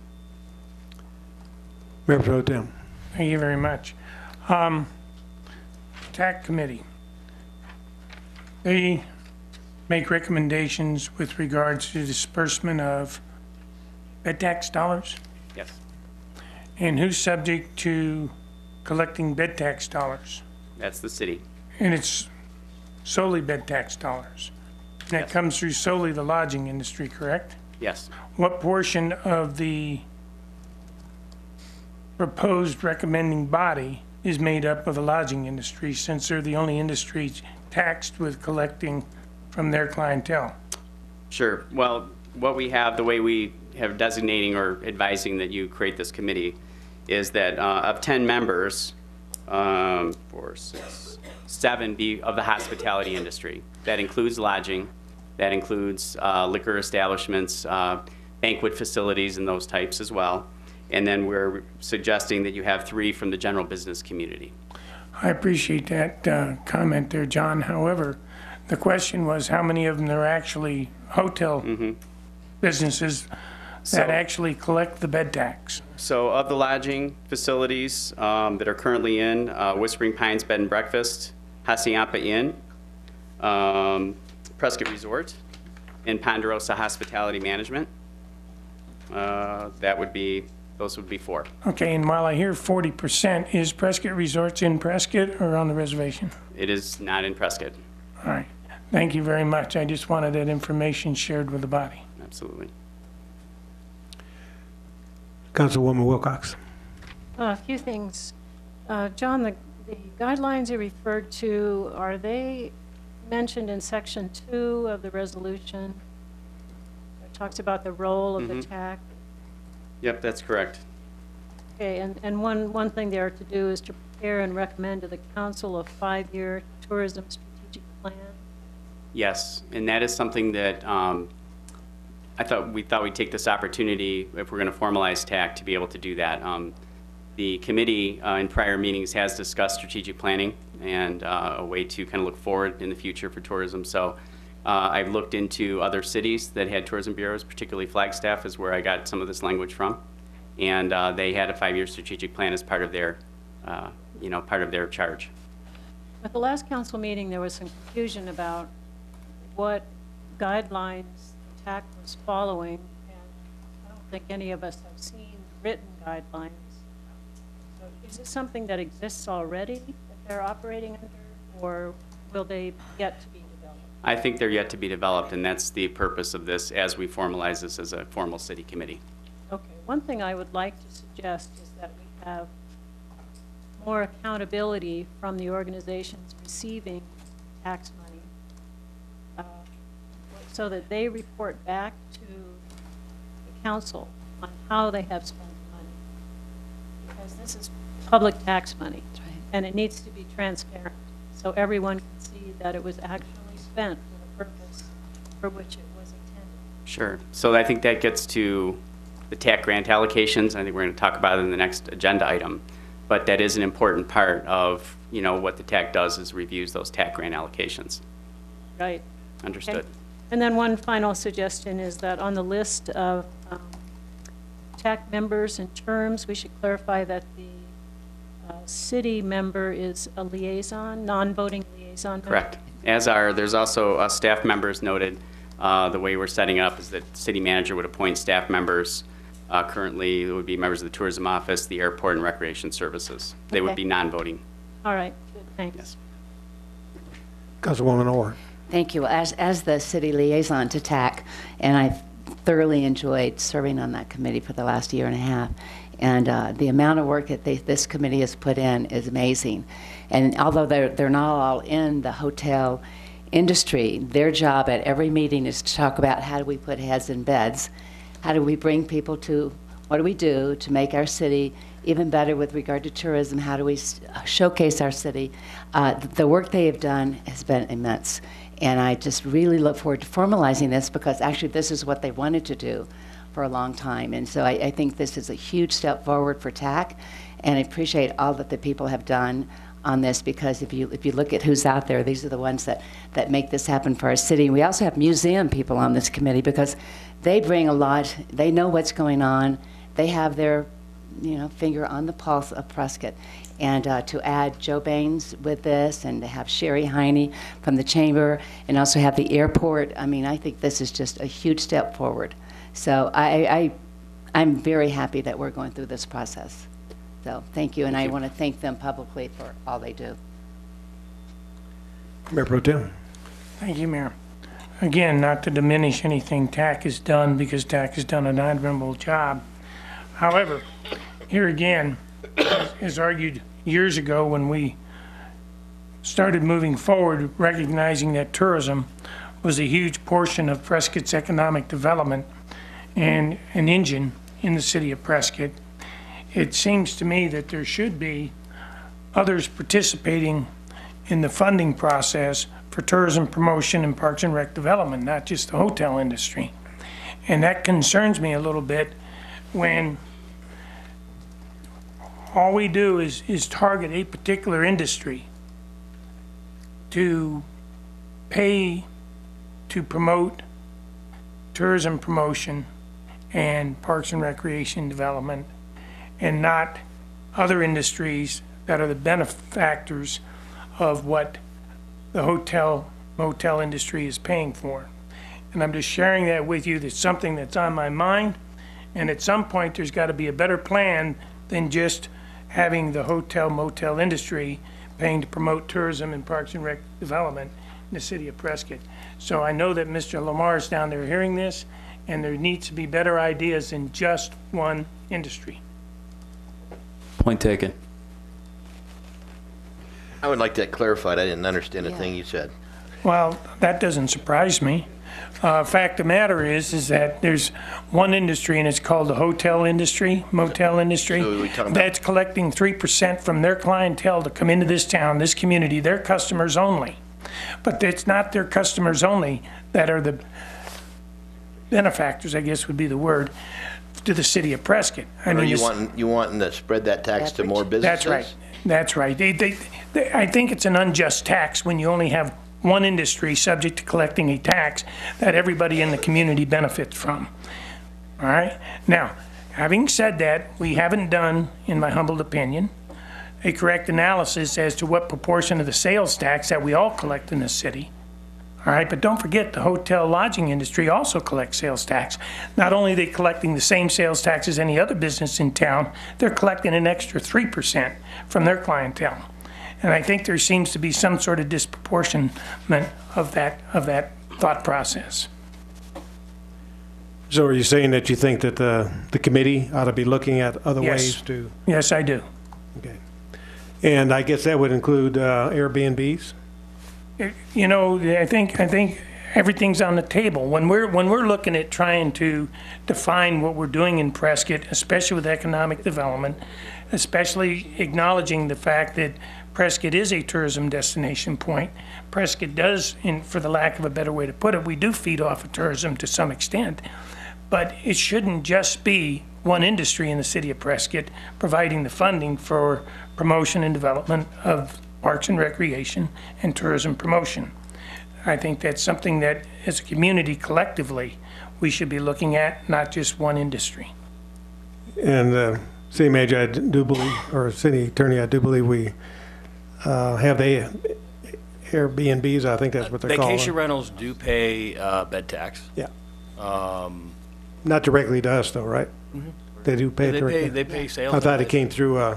Mayor Pro Tem. Thank you very much. Um, T A C committee. They make recommendations with regards to disbursement of bed tax dollars? Yes. And who's subject to collecting bed tax dollars? That's the city. And it's solely bed tax dollars. And that Yes. comes through solely the lodging industry, correct? Yes. What portion of the proposed recommending body is made up of the lodging industry, since they're the only industry taxed with collecting from their clientele? Sure. Well, what we have, the way we have designating or advising that you create this committee is that uh, of ten members, um, four, six, seven be of the hospitality industry. That includes lodging. That includes uh, liquor establishments, uh, banquet facilities and those types as well. And then we're suggesting that you have three from the general business community. I appreciate that uh, comment there, John. However, the question was how many of them are actually hotel Mm-hmm. businesses So- that actually collect the bed tax? So of the lodging facilities um, that are currently in, uh, Whispering Pines Bed and Breakfast, Hacienda Inn, um, Prescott Resort, and Ponderosa Hospitality Management, uh, that would be, those would be four. Okay, and while I hear forty percent, is Prescott Resorts in Prescott or on the reservation? It is not in Prescott. All right. Thank you very much. I just wanted that information shared with the body. Absolutely. Councilwoman Wilcox. A few things. Uh, John, the, the guidelines you referred to, are they mentioned in section two of the resolution? It talks about the role of the Mhm. T A C. Yep, that's correct. Okay, and, and one, one thing they are to do is to prepare and recommend to the council a five-year tourism strategic plan. Yes, and that is something that um, I thought, we thought we'd take this opportunity, if we're going to formalize T A C, to be able to do that. Um, The committee uh, in prior meetings has discussed strategic planning and uh, a way to kind of look forward in the future for tourism. So uh, I've looked into other cities that had tourism bureaus, particularly Flagstaff is where I got some of this language from. And uh, they had a five-year strategic plan as part of their, uh, you know, part of their charge. At the last council meeting, there was some confusion about what guidelines the T A C was following, and I don't think any of us have seen written guidelines. So is this something that exists already that they're operating under, or will they yet to be developed? I think they're yet to be developed, and that's the purpose of this as we formalize this as a formal city committee. Okay, one thing I would like to suggest is that we have more accountability from the organizations receiving tax money, uh, so that they report back to the council on how they have spent the money. Because this is public tax money, and it needs to be transparent, so everyone can see that it was actually spent for the purpose for which it was intended. Sure. So I think that gets to the T A C grant allocations. I think we're going to talk about it in the next agenda item. But that is an important part of, you know, what the T A C does is reviews those T A C grant allocations. Right. Understood. Okay. And then one final suggestion is that on the list of um, T A C members and terms, we should clarify that the uh, city member is a liaison, non-voting liaison member. Correct. As are, there's also uh, staff members noted. Uh, the way we're setting it up is that the city manager would appoint staff members. Uh, currently, it would be members of the tourism office, the airport, and recreation services. They would Okay. be non-voting. All right, good, thanks. Yes. Councilwoman Orr. Thank you. As, as the city liaison to T A C, and I thoroughly enjoyed serving on that committee for the last year and a half. And uh, the amount of work that they, this committee has put in is amazing. And although they're, they're not all in the hotel industry, their job at every meeting is to talk about how do we put heads in beds, how do we bring people to, what do we do to make our city even better with regard to tourism, how do we showcase our city. Uh, the work they have done has been immense. And I just really look forward to formalizing this, because actually this is what they wanted to do for a long time. And so I, I think this is a huge step forward for T A C, and I appreciate all that the people have done on this, because if you if you look at who's out there, these are the ones that, that make this happen for our city. We also have museum people on this committee, because they bring a lot, they know what's going on, they have their you know, finger on the pulse of Prescott. And uh, to add Joe Baines with this, and to have Sherry Heine from the Chamber, and also have the airport, I mean, I think this is just a huge step forward. So I, I, I'm very happy that we're going through this process. So thank you, and Thank I you. want to thank them publicly for all they do. Mayor Pro Tem. Thank you, Mayor. Again, not to diminish anything T A C has done, because T A C has done an admirable job. However, here again, as argued years ago when we started moving forward, recognizing that tourism was a huge portion of Prescott's economic development and an engine in the city of Prescott, it seems to me that there should be others participating in the funding process for tourism promotion and parks and rec development, not just the hotel industry. And that concerns me a little bit when all we do is, is target a particular industry to pay to promote tourism promotion and parks and recreation development, and not other industries that are the benefactors of what the hotel motel industry is paying for. And I'm just sharing that with you. That's something that's on my mind, and at some point there's got to be a better plan than just having the hotel motel industry paying to promote tourism and parks and rec development in the city of Prescott. So I know that Mister Lamar is down there hearing this, and there needs to be better ideas than just one industry. Point taken. I would like that clarified. I didn't understand a Yeah. thing you said. Well, that doesn't surprise me. Uh, fact of the matter is, is that there's one industry, and it's called the hotel industry, motel industry, So we talking about- that's collecting three percent from their clientele to come into this town, this community, their customers only. But it's not their customers only that are the benefactors, I guess would be the word, to the city of Prescott. I Are mean, you this- wanting, you wanting to spread that tax to more businesses? That's right. That's right. They, they, they, I think it's an unjust tax when you only have one industry subject to collecting a tax that everybody in the community benefits from. All right? Now, having said that, we haven't done, in my humble opinion, a correct analysis as to what proportion of the sales tax that we all collect in this city. All right, but don't forget, the hotel lodging industry also collects sales tax. Not only are they collecting the same sales tax as any other business in town, they're collecting an extra three percent from their clientele. And I think there seems to be some sort of disproportionment of that, of that thought process. So are you saying that you think that the, the committee ought to be looking at other Yes. ways to? Yes, I do. Okay. And I guess that would include uh, Airbnbs? You know, I think, I think everything's on the table. When we're, when we're looking at trying to define what we're doing in Prescott, especially with economic development, especially acknowledging the fact that Prescott is a tourism destination point. Prescott does, in, for the lack of a better way to put it, we do feed off of tourism to some extent. But it shouldn't just be one industry in the city of Prescott providing the funding for promotion and development of parks and recreation and tourism promotion. I think that's something that, as a community collectively, we should be looking at, not just one industry. And uh, City Manager, I do believe, or City Attorney, I do believe we uh, have the Airbnbs, I think that's what they're called. Vacation rentals do pay uh, bed tax. Yeah. Um, Not directly to us, though, right? Mhm. They do pay They directly? pay- they pay sales I thought it tax. came through a,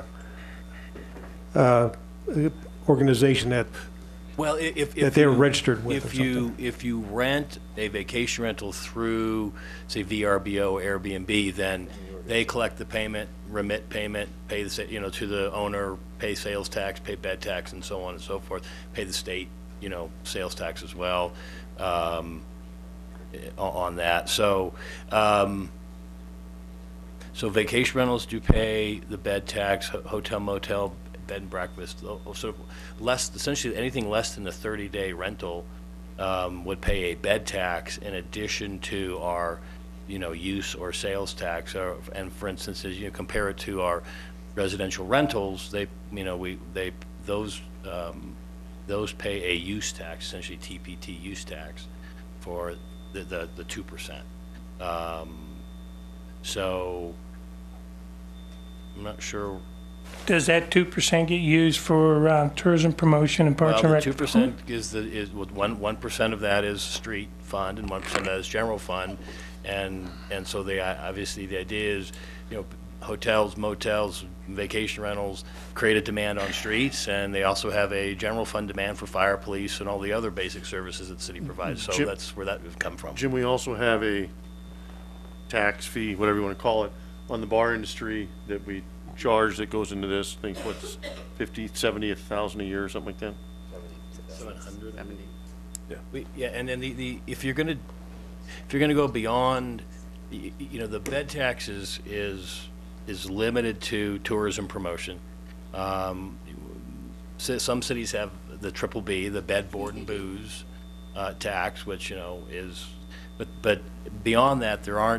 a organization that, Well, i- if, if that they're you- registered with or If you, something. if you rent a vacation rental through, say, V R B O, Airbnb, then they collect the payment, remit payment, pay the, sa- you know, to the owner, pay sales tax, pay bed tax, and so on and so forth, pay the state, you know, sales tax as well, um, o- on that. So, um, so vacation rentals do pay the bed tax, ho- hotel, motel, bed and breakfast. So less, essentially anything less than a thirty-day rental um, would pay a bed tax in addition to our, you know, use or sales tax. Or, and for instance, as you compare it to our residential rentals, they, you know, we they those um, those pay a use tax, essentially T P T use tax, for the the, the two percent. Um, so I'm not sure. Does that two percent get used for uh, tourism promotion and parks and Well, the rec? two percent is the, is, with one, one percent of that is street fund and one percent of that is general fund. And, and so they, obviously, the idea is, you know, hotels, motels, vacation rentals create a demand on streets, and they also have a general fund demand for fire, police, and all the other basic services that the city provides. So Jim- that's where that would come from. Jim, we also have a tax fee, whatever you want to call it, on the bar industry that we charge that goes into this, I think what's fifty, seventy, a thousand a year or something like that? Seven hundred. Yeah. We, yeah, and then the, the, if you're gonna, if you're gonna go beyond, y- y- you know, the bed tax is, is, is limited to tourism promotion. Um, so some cities have the triple B, the bed, board, and booze, uh, tax, which, you know, is But, but beyond that, there aren't,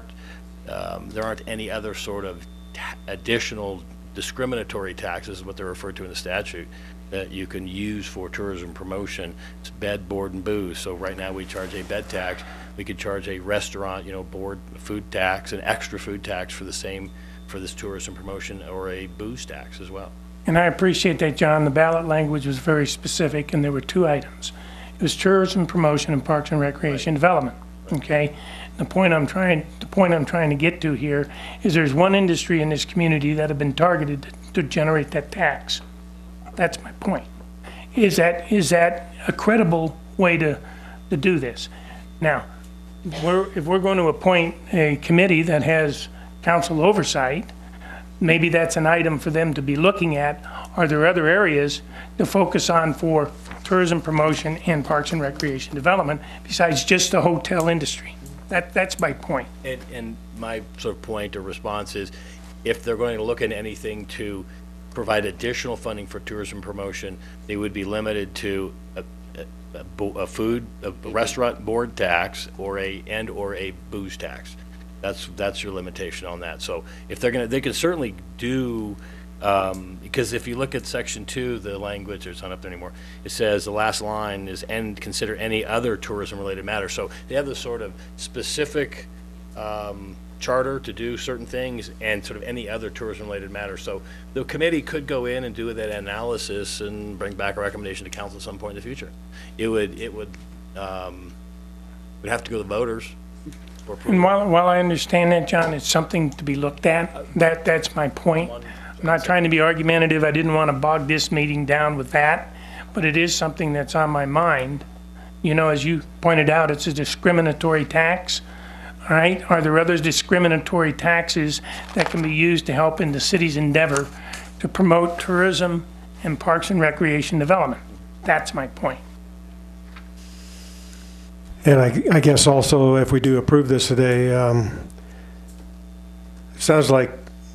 um, there aren't any other sort of ta- additional discriminatory taxes, what they're referred to in the statute, that you can use for tourism promotion. It's bed, board, and booze. So right now we charge a bed tax. We could charge a restaurant, you know, board, food tax, an extra food tax for the same, for this tourism promotion, or a booze tax as well. And I appreciate that, John. The ballot language was very specific, and there were two items. It was tourism promotion and parks and recreation Right. development. Okay? The point I'm trying, the point I'm trying to get to here is there's one industry in this community that have been targeted to generate that tax. That's my point. Is that, is that a credible way to, to do this? Now, we're, if we're going to appoint a committee that has council oversight, maybe that's an item for them to be looking at. Are there other areas to focus on for tourism promotion and parks and recreation development besides just the hotel industry? That, that's my point. And, and my sort of point or response is, if they're going to look at anything to provide additional funding for tourism promotion, they would be limited to a, a, a, bo- a food, a restaurant board tax, or a, and or a booze tax. That's, that's your limitation on that. So if they're gonna, they can certainly do, um, because if you look at section two, the language, it's not up there anymore, it says the last line is, and consider any other tourism-related matter. So they have this sort of specific um, charter to do certain things, and sort of any other tourism-related matter. So the committee could go in and do that analysis and bring back a recommendation to council at some point in the future. It would, it would, um, would have to go to the voters. And while, while I understand that, John, it's something to be looked at. That, that's my point. I'm not trying to be argumentative. I didn't want to bog this meeting down with that, but it is something that's on my mind. You know, as you pointed out, it's a discriminatory tax. All right, are there other discriminatory taxes that can be used to help in the city's endeavor to promote tourism and parks and recreation development? That's my point. And I, I guess also, if we do approve this today, um, it sounds like,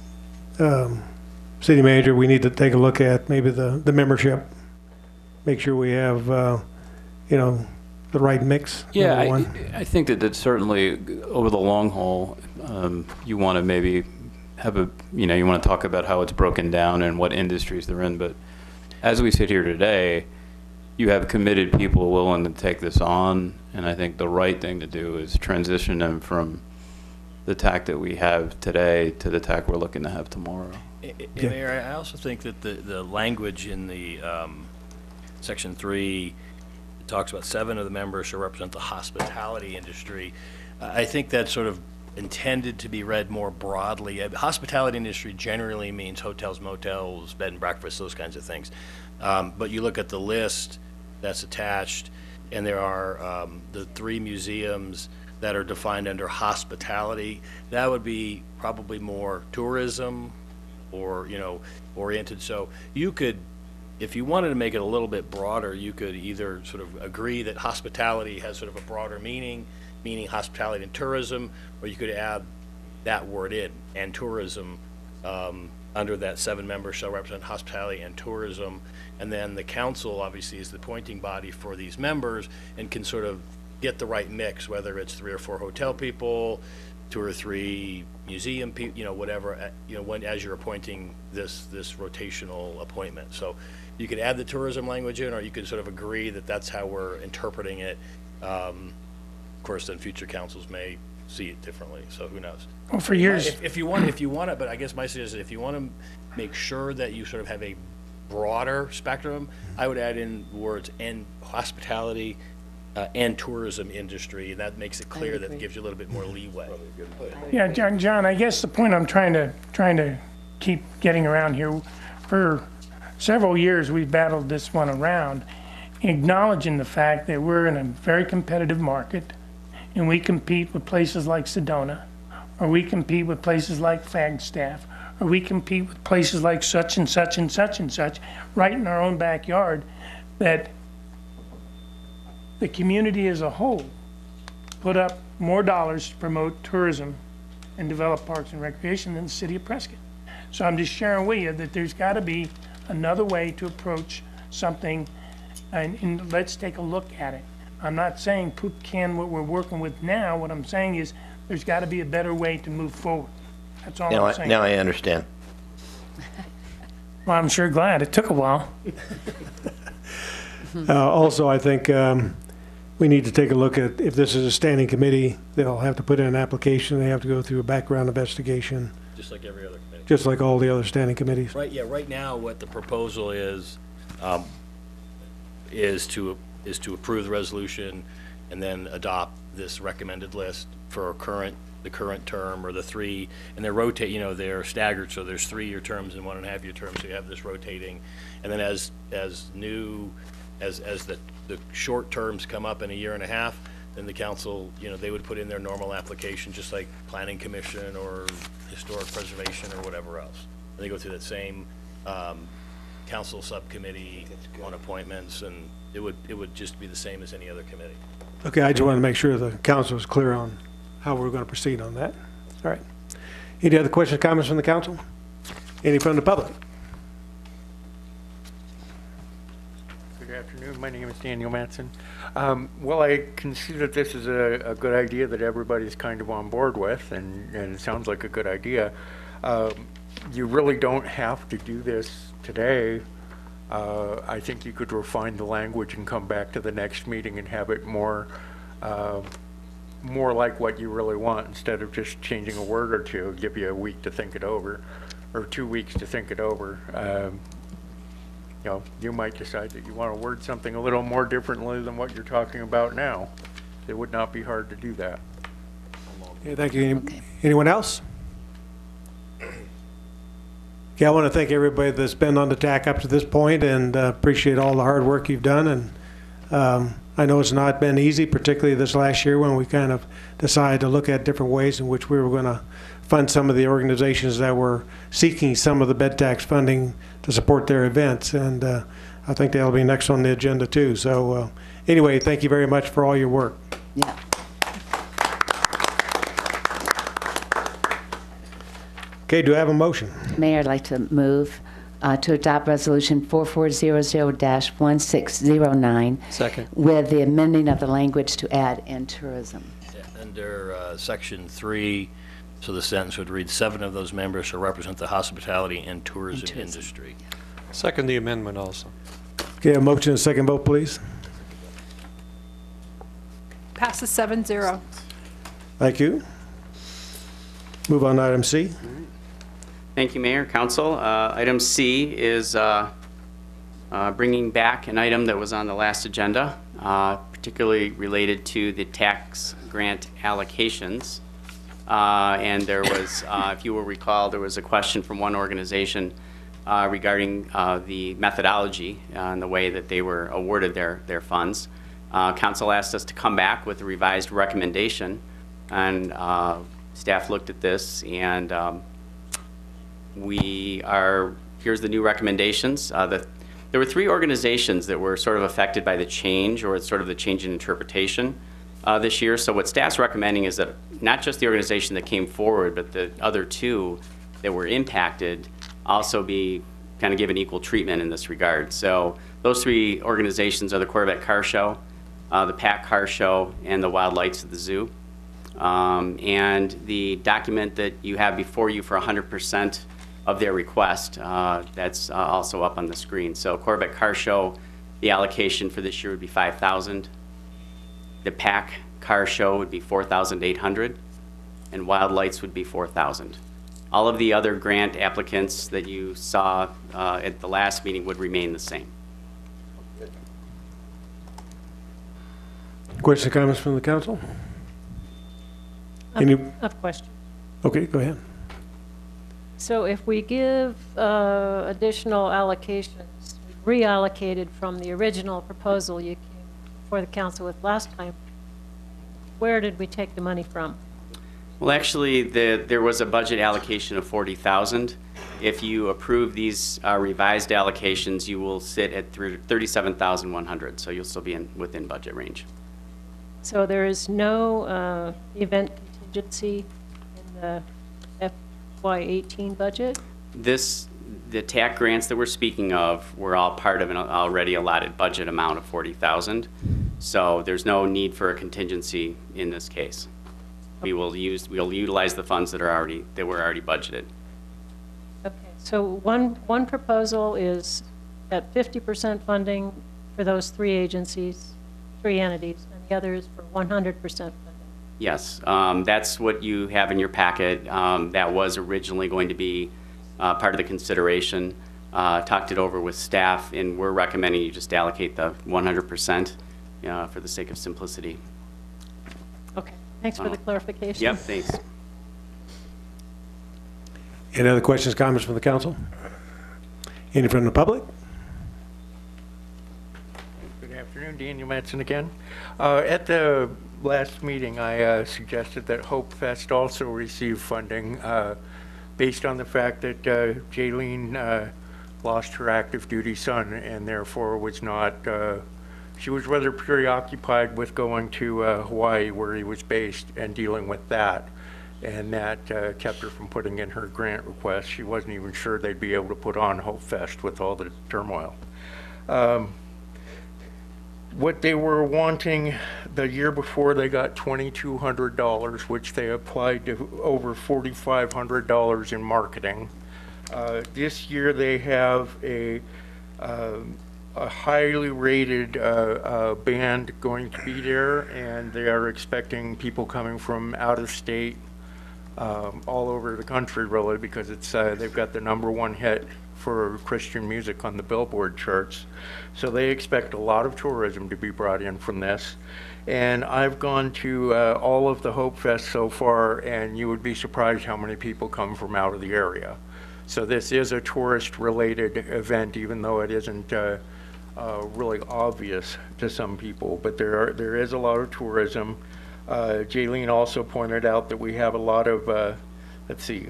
um, city manager, we need to take a look at maybe the, the membership. Make sure we have, uh, you know, the right mix. Yeah, number I, one. I think that that's certainly, over the long haul, um, you want to maybe have a, you know, you want to talk about how it's broken down and what industries they're in. But as we sit here today, you have committed people willing to take this on, and I think the right thing to do is transition them from the tack that we have today to the tack we're looking to have tomorrow. And Mayor, I also think that the, the language in the um, section three, it talks about seven of the members shall represent the hospitality industry. Uh, I think that's sort of intended to be read more broadly. Uh, hospitality industry generally means hotels, motels, bed and breakfast, those kinds of things. Um, but you look at the list that's attached, and there are um, the three museums that are defined under hospitality. That would be probably more tourism or, you know, oriented. So you could, if you wanted to make it a little bit broader, you could either sort of agree that hospitality has sort of a broader meaning, meaning hospitality and tourism, or you could add that word in, and tourism, um, under that seven members shall represent hospitality and tourism. And then the council obviously is the appointing body for these members and can sort of get the right mix, whether it's three or four hotel people, two or three museum people, you know, whatever, uh, you know, when, as you're appointing this, this rotational appointment. So you could add the tourism language in, or you could sort of agree that that's how we're interpreting it. Um, of course, then future councils may see it differently, so who knows? Well, for years, If, if you want, if you want it, but I guess my suggestion is if you want to make sure that you sort of have a broader spectrum, I would add in words and hospitality uh, and tourism industry, and that makes it clear, that gives you a little bit more leeway. yeah, John, John, I guess the point I'm trying to, trying to keep getting around here, for several years, we've battled this one around, acknowledging the fact that we're in a very competitive market, and we compete with places like Sedona, or we compete with places like Flagstaff, or we compete with places like such and such and such and such, right in our own backyard, that the community as a whole put up more dollars to promote tourism and develop parks and recreation than the city of Prescott. So I'm just sharing with you that there's got to be another way to approach something, and, and let's take a look at it. I'm not saying put can what we're working with now. What I'm saying is there's got to be a better way to move forward. That's all Now I'm I, saying. now I understand. Well, I'm sure glad. It took a while. Uh, Also, I think um, we need to take a look at, if this is a standing committee, they'll have to put in an application, they have to go through a background investigation, Just like every other committee. just like all the other standing committees. Right, yeah, right now, what the proposal is, um, is to, is to approve the resolution and then adopt this recommended list for current, the current term or the three, and they're rotate, you know, they're staggered, so there's three-year terms and one and a half year terms, so you have this rotating. And then as, as new, as, as the, the short terms come up in a year and a half, then the council, you know, they would put in their normal application, just like planning commission or historic preservation or whatever else. And they go through that same, um, council subcommittee on appointments, and it would, it would just be the same as any other committee. Okay, I just wanted to make sure the council was clear on how we're going to proceed on that. All right. Any other questions, comments from the council? Any from the public? Good afternoon. My name is Daniel Matson. Um, well, I consider this is a, a good idea that everybody's kind of on board with, and, and it sounds like a good idea. Um, you really don't have to do this today. Uh, I think you could refine the language and come back to the next meeting and have it more, uh, more like what you really want, instead of just changing a word or two. Give you a week to think it over, or two weeks to think it over. Um, you know, you might decide that you want to word something a little more differently than what you're talking about now. It would not be hard to do that. Okay, thank you. Any, anyone else? Okay, I want to thank everybody that's been on the T A C up to this point, and uh, appreciate all the hard work you've done. And um, I know it's not been easy, particularly this last year when we kind of decided to look at different ways in which we were going to fund some of the organizations that were seeking some of the bed tax funding to support their events. And uh, I think that'll be next on the agenda too. So uh, anyway, thank you very much for all your work. Yeah. Okay, do I have a motion? Mayor, I'd like to move uh, to adopt Resolution four four zero zero dash one six zero nine. Second. With the amending of the language to add in tourism. Yeah, under uh, section three, so the sentence would read, seven of those members shall represent the hospitality and tourism, And tourism. industry. Second the amendment also. Okay, a motion and a second vote, please. Passes seven zero. Thank you. Move on to item C. Thank you, Mayor, Council. Uh, Item C is uh, uh, bringing back an item that was on the last agenda, uh, particularly related to the tax grant allocations. Uh, And there was, uh, if you will recall, there was a question from one organization uh, regarding uh, the methodology uh, and the way that they were awarded their, their funds. Uh, Council asked us to come back with a revised recommendation, and uh, staff looked at this, and um, we are, here's the new recommendations. Uh, the, there were three organizations that were sort of affected by the change, or sort of the change in interpretation uh, this year. So what staff's recommending is that not just the organization that came forward, but the other two that were impacted also be kind of given equal treatment in this regard. So those three organizations are the Corvette Car Show, uh, the Pack Car Show, and the Wild Lights of the Zoo. Um, and the document that you have before you for one hundred percent of their request, uh, that's uh, also up on the screen. So Corvette Car Show, the allocation for this year would be five thousand dollars. The Pack Car Show would be four thousand eight hundred dollars, and Wild Lights would be four thousand dollars. All of the other grant applicants that you saw uh, at the last meeting would remain the same. Questions or comments from the council? I Any? have a question. Okay, go ahead. So if we give uh, additional allocations, reallocated from the original proposal you came before the council with last time, where did we take the money from? Well, actually, the, there was a budget allocation of forty thousand dollars. If you approve these uh, revised allocations, you will sit at thirty-seven thousand one hundred dollars, so you'll still be in, within budget range. So there is no uh, event contingency in the F Y eighteen budget? This, the T A C grants that we're speaking of were all part of an already allotted budget amount of forty thousand dollars. So there's no need for a contingency in this case. We will use, we'll utilize the funds that are already, that were already budgeted. Okay, so one, one proposal is at fifty percent funding for those three agencies, three entities, and the other is for one hundred percent funding. Yes, um, that's what you have in your packet. Um, that was originally going to be uh, part of the consideration. Uh, talked it over with staff, and we're recommending you just allocate the one hundred percent uh, for the sake of simplicity. Okay, thanks for the clarification. Yep, thanks. Any other questions, comments from the council? Any from the public? Good afternoon, Daniel Mattson again. Uh, at the last meeting, I uh, suggested that Hope Fest also receive funding uh, based on the fact that uh, Jaylene uh, lost her active duty son and therefore was not, uh, she was rather preoccupied with going to uh, Hawaii where he was based and dealing with that. And that uh, kept her from putting in her grant request. She wasn't even sure they'd be able to put on Hope Fest with all the turmoil. Um, what they were wanting the year before, they got twenty-two hundred dollars, which they applied to over forty-five hundred dollars in marketing. Uh, this year they have a, uh, a highly rated uh, uh, band going to be there, and they are expecting people coming from out of state, um, all over the country really, because it's uh, they've got the number one hit for Christian music on the Billboard charts. So they expect a lot of tourism to be brought in from this. And I've gone to uh, all of the Hope Fest so far, and you would be surprised how many people come from out of the area. So this is a tourist-related event, even though it isn't uh, uh, really obvious to some people. But there are there is a lot of tourism. Uh, Jaylene also pointed out that we have a lot of, uh, let's see,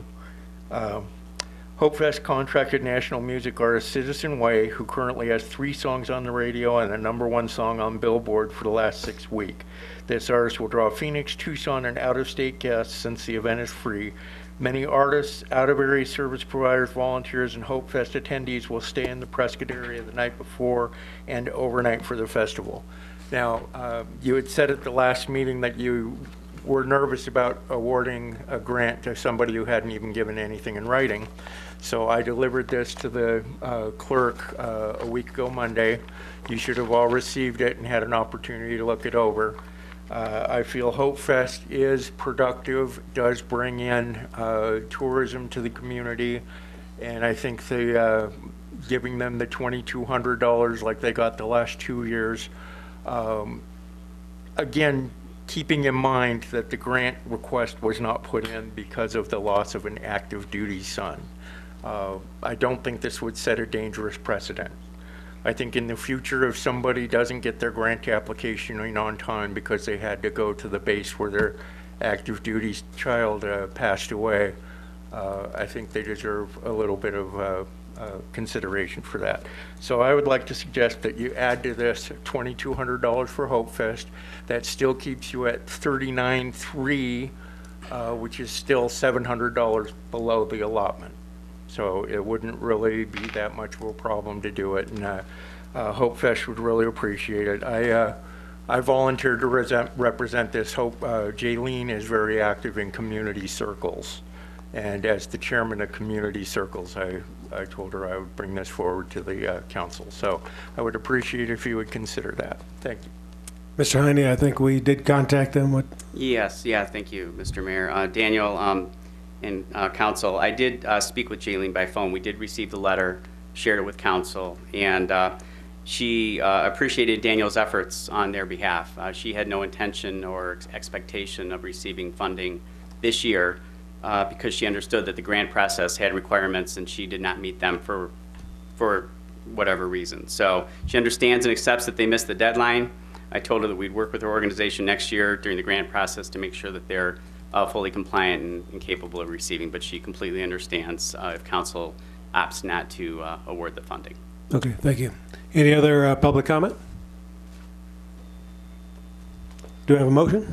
uh, Hope Fest contracted national music artist Citizen Way, who currently has three songs on the radio and a number one song on Billboard for the last six weeks. This artist will draw Phoenix, Tucson, and out-of-state guests since the event is free. Many artists, out-of-area service providers, volunteers, and Hope Fest attendees will stay in the Prescott area the night before and overnight for the festival. Now, uh, you had said at the last meeting that you were nervous about awarding a grant to somebody who hadn't even given anything in writing. So I delivered this to the uh, clerk uh, a week ago Monday. You should have all received it and had an opportunity to look it over. Uh, I feel Hope Fest is productive, does bring in uh, tourism to the community, and I think the uh, giving them the twenty-two hundred dollars like they got the last two years, um, again, keeping in mind that the grant request was not put in because of the loss of an active duty son. Uh, I don't think this would set a dangerous precedent. I think in the future, if somebody doesn't get their grant application in on time because they had to go to the base where their active duty child uh, passed away, uh, I think they deserve a little bit of uh, uh, consideration for that. So I would like to suggest that you add to this twenty-two hundred dollars for Hope Fest. That still keeps you at thirty-nine three, uh, which is still seven hundred dollars below the allotment. So it wouldn't really be that much of a problem to do it, and uh, uh, Hope Fest would really appreciate it. I uh, I volunteered to resent, represent this. Hope uh, Jaylene is very active in community circles, and as the chairman of community circles, I I told her I would bring this forward to the uh, council. So I would appreciate if you would consider that. Thank you. Mister Heine, I think we did contact them with. Yes, yeah, thank you, Mister Mayor. Uh, Daniel, um, and uh, council, I did uh, speak with Jaylene by phone. We did receive the letter, shared it with council, and uh, she uh, appreciated Daniel's efforts on their behalf. Uh, she had no intention or ex expectation of receiving funding this year uh, because she understood that the grant process had requirements and she did not meet them for, for whatever reason. So she understands and accepts that they missed the deadline. I told her that we'd work with her organization next year during the grant process to make sure that they're Uh, fully compliant and, and capable of receiving, but she completely understands uh, if council opts not to uh, award the funding. Okay, thank you. Any other uh, public comment? Do I have a motion?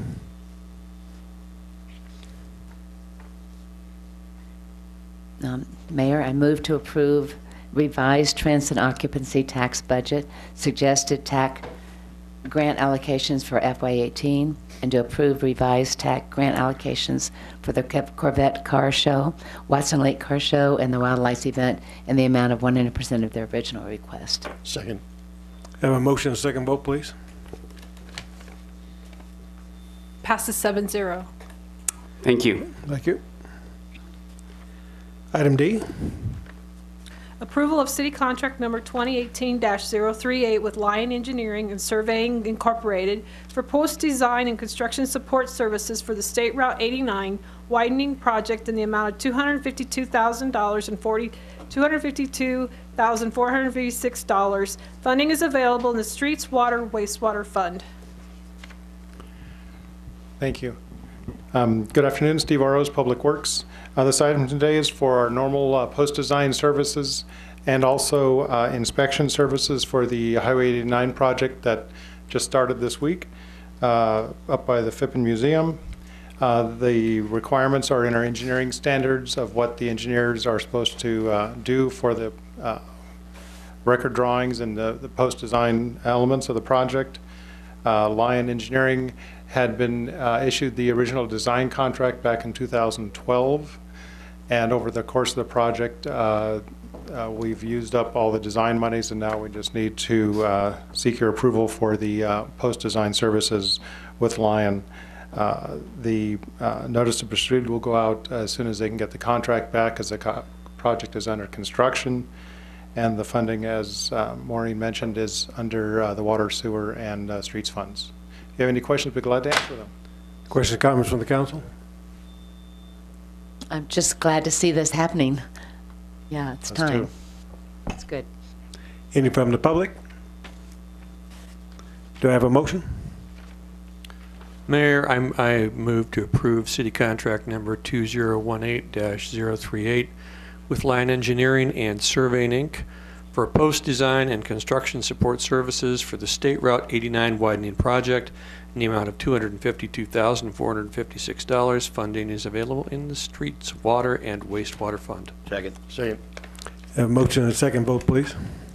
Um, Mayor, I move to approve revised transit occupancy tax budget, suggested tax grant allocations for F Y eighteen and to approve revised T A C grant allocations for the Corvette Car Show, Watson Lake Car Show, and the Wildlife event in the amount of one hundred percent of their original request. Second. Have a motion and a second vote, please. Passes seven zero. Thank you. Thank you. Item D. Approval of city contract number twenty eighteen dash zero three eight with Lion Engineering and Surveying Incorporated for post-design and construction support services for the State Route eighty-nine widening project in the amount of two hundred fifty-two thousand dollars and forty, two hundred fifty-two thousand four hundred fifty-six dollars. Funding is available in the Streets, Water, Wastewater Fund. Thank you. Um, good afternoon, Steve Aros, Public Works. Uh, this item today is for our normal uh, post-design services and also uh, inspection services for the Highway eighty-nine project that just started this week uh, up by the Phippen Museum. Uh, the requirements are in our engineering standards of what the engineers are supposed to uh, do for the uh, record drawings and the, the post-design elements of the project. Uh, Lion Engineering had been uh, issued the original design contract back in two thousand twelve, and over the course of the project uh, uh, we've used up all the design monies, and now we just need to uh, seek your approval for the uh, post-design services with Lion. Uh, the uh, notice to proceed will go out as soon as they can get the contract back, as the co project is under construction, and the funding, as uh, Maureen mentioned, is under uh, the water, sewer, and uh, streets funds. If you have any questions, we'd be glad to answer them. Questions, comments from the council? I'm just glad to see this happening. Yeah, it's Us time. too. It's good. Any from the public? Do I have a motion? Mayor, I'm, I move to approve city contract number two zero one eight dash zero three eight with Lion Engineering and Surveying Incorporated for post-design and construction support services for the State Route eighty-nine widening project in the amount of two hundred fifty-two thousand four hundred fifty-six dollars. Funding is available in the Streets, Water, and Wastewater Fund. Second. Second. Have a motion and a second vote, please.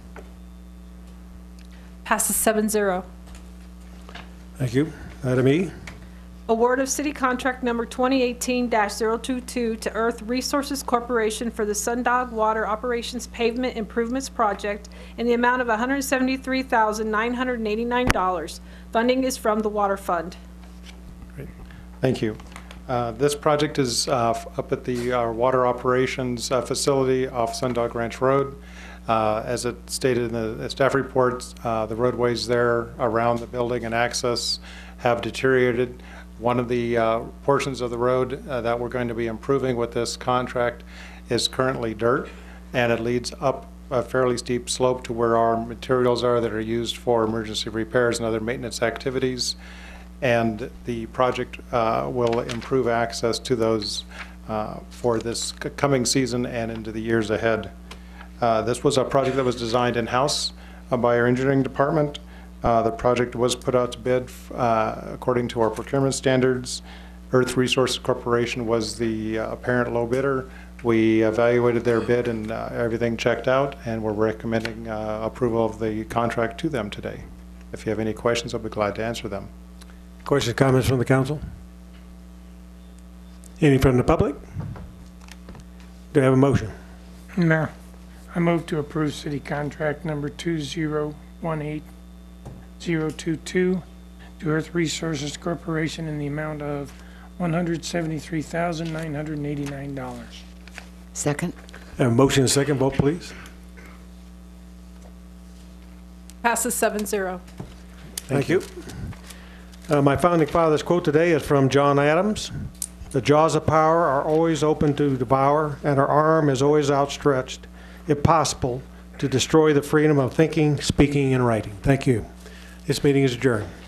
Passes seven zero. Thank you. Item E. Award of city contract number twenty eighteen dash zero two two to Earth Resources Corporation for the Sundog Water Operations Pavement Improvements Project in the amount of one hundred seventy-three thousand nine hundred eighty-nine dollars. Funding is from the Water Fund. Great. Thank you. Uh, this project is uh, up at the our water operations uh, facility off Sundog Ranch Road. Uh, as it stated in the staff reports, uh, the roadways there around the building and access have deteriorated. One of the uh, portions of the road uh, that we're going to be improving with this contract is currently dirt, and it leads up a fairly steep slope to where our materials are that are used for emergency repairs and other maintenance activities. And the project uh, will improve access to those uh, for this coming season and into the years ahead. Uh, this was a project that was designed in-house uh, by our engineering department. Uh, the project was put out to bid uh, according to our procurement standards. Earth Resources Corporation was the uh, apparent low bidder. We evaluated their bid and uh, everything checked out, and we're recommending uh, approval of the contract to them today. If you have any questions, I'll be glad to answer them. Questions, comments from the council? Any from the public? Do I have a motion? Mayor, I move to approve city contract number two zero one eight zero two two to Earth Resources Corporation in the amount of one hundred seventy-three thousand nine hundred eighty-nine dollars. Second. I have a motion and a second vote, please. Passes seven zero. Thank you. Uh, my founding father's quote today is from John Adams. The jaws of power are always open to devour, and our arm is always outstretched, if possible, to destroy the freedom of thinking, speaking, and writing. Thank you. This meeting is adjourned.